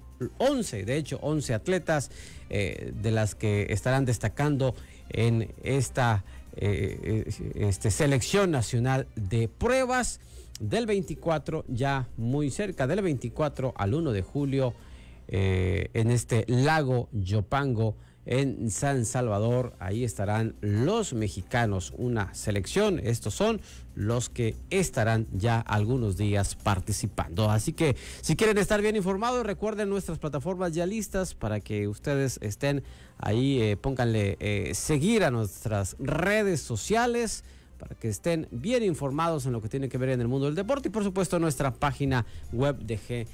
11 atletas de las que estarán destacando en esta Selección Nacional de Pruebas del 24, ya muy cerca, del 24 al 1 de julio en este lago Yopango en San Salvador. Ahí estarán los mexicanos, una selección. Estos son los que estarán ya algunos días participando. Así que si quieren estar bien informados, recuerden nuestras plataformas ya listas para que ustedes estén ahí. Pónganle seguir a nuestras redes sociales para que estén bien informados en lo que tiene que ver en el mundo del deporte, y por supuesto nuestra página web de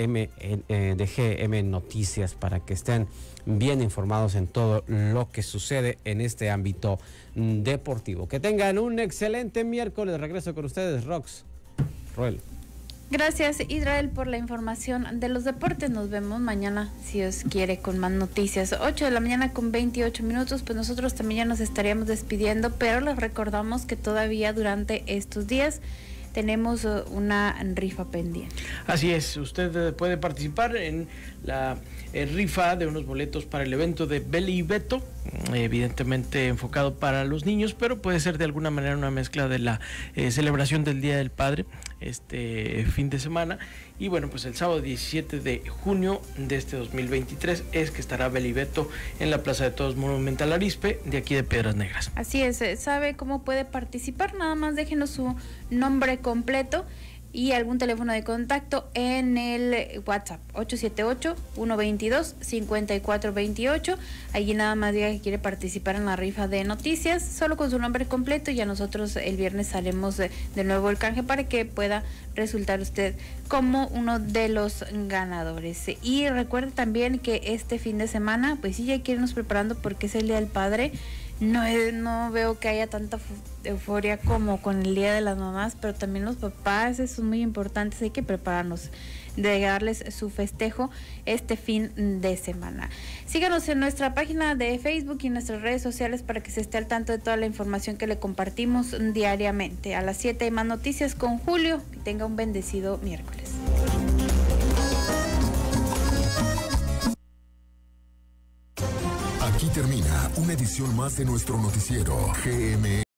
GM Noticias, para que estén bien informados en todo lo que sucede en este ámbito deportivo. Que tengan un excelente miércoles. Regreso con ustedes, Rox. Roel. Gracias, Israel, por la información de los deportes. Nos vemos mañana, si Dios quiere, con más noticias. 8 de la mañana con 28 minutos, pues nosotros también ya nos estaríamos despidiendo, pero les recordamos que todavía durante estos días tenemos una rifa pendiente. Así es, usted puede participar en la rifa de unos boletos para el evento de Beli y Beto, evidentemente enfocado para los niños, pero puede ser de alguna manera una mezcla de la celebración del Día del Padre este fin de semana. Y bueno, pues el sábado 17 de junio de este 2023 es que estará Beli y Beto en la Plaza de Toros Monumental Arizpe, de aquí de Piedras Negras. Así es, ¿sabe cómo puede participar? Nada más déjenos su nombre completo y algún teléfono de contacto en el WhatsApp 878-122-5428. Allí nada más diga que quiere participar en la rifa de noticias, solo con su nombre completo, y a nosotros el viernes haremos de nuevo el canje para que pueda resultar usted como uno de los ganadores. Y recuerde también que este fin de semana, pues sí, ya hay que irnos preparando porque es el Día del Padre. No veo que haya tanta euforia como con el Día de las Mamás, pero también los papás son muy importantes, hay que prepararnos de darles su festejo este fin de semana. Síganos en nuestra página de Facebook y en nuestras redes sociales para que se esté al tanto de toda la información que le compartimos diariamente. A las 7 hay más noticias con Julio. Que tenga un bendecido miércoles. Aquí termina una edición más de nuestro noticiero GM.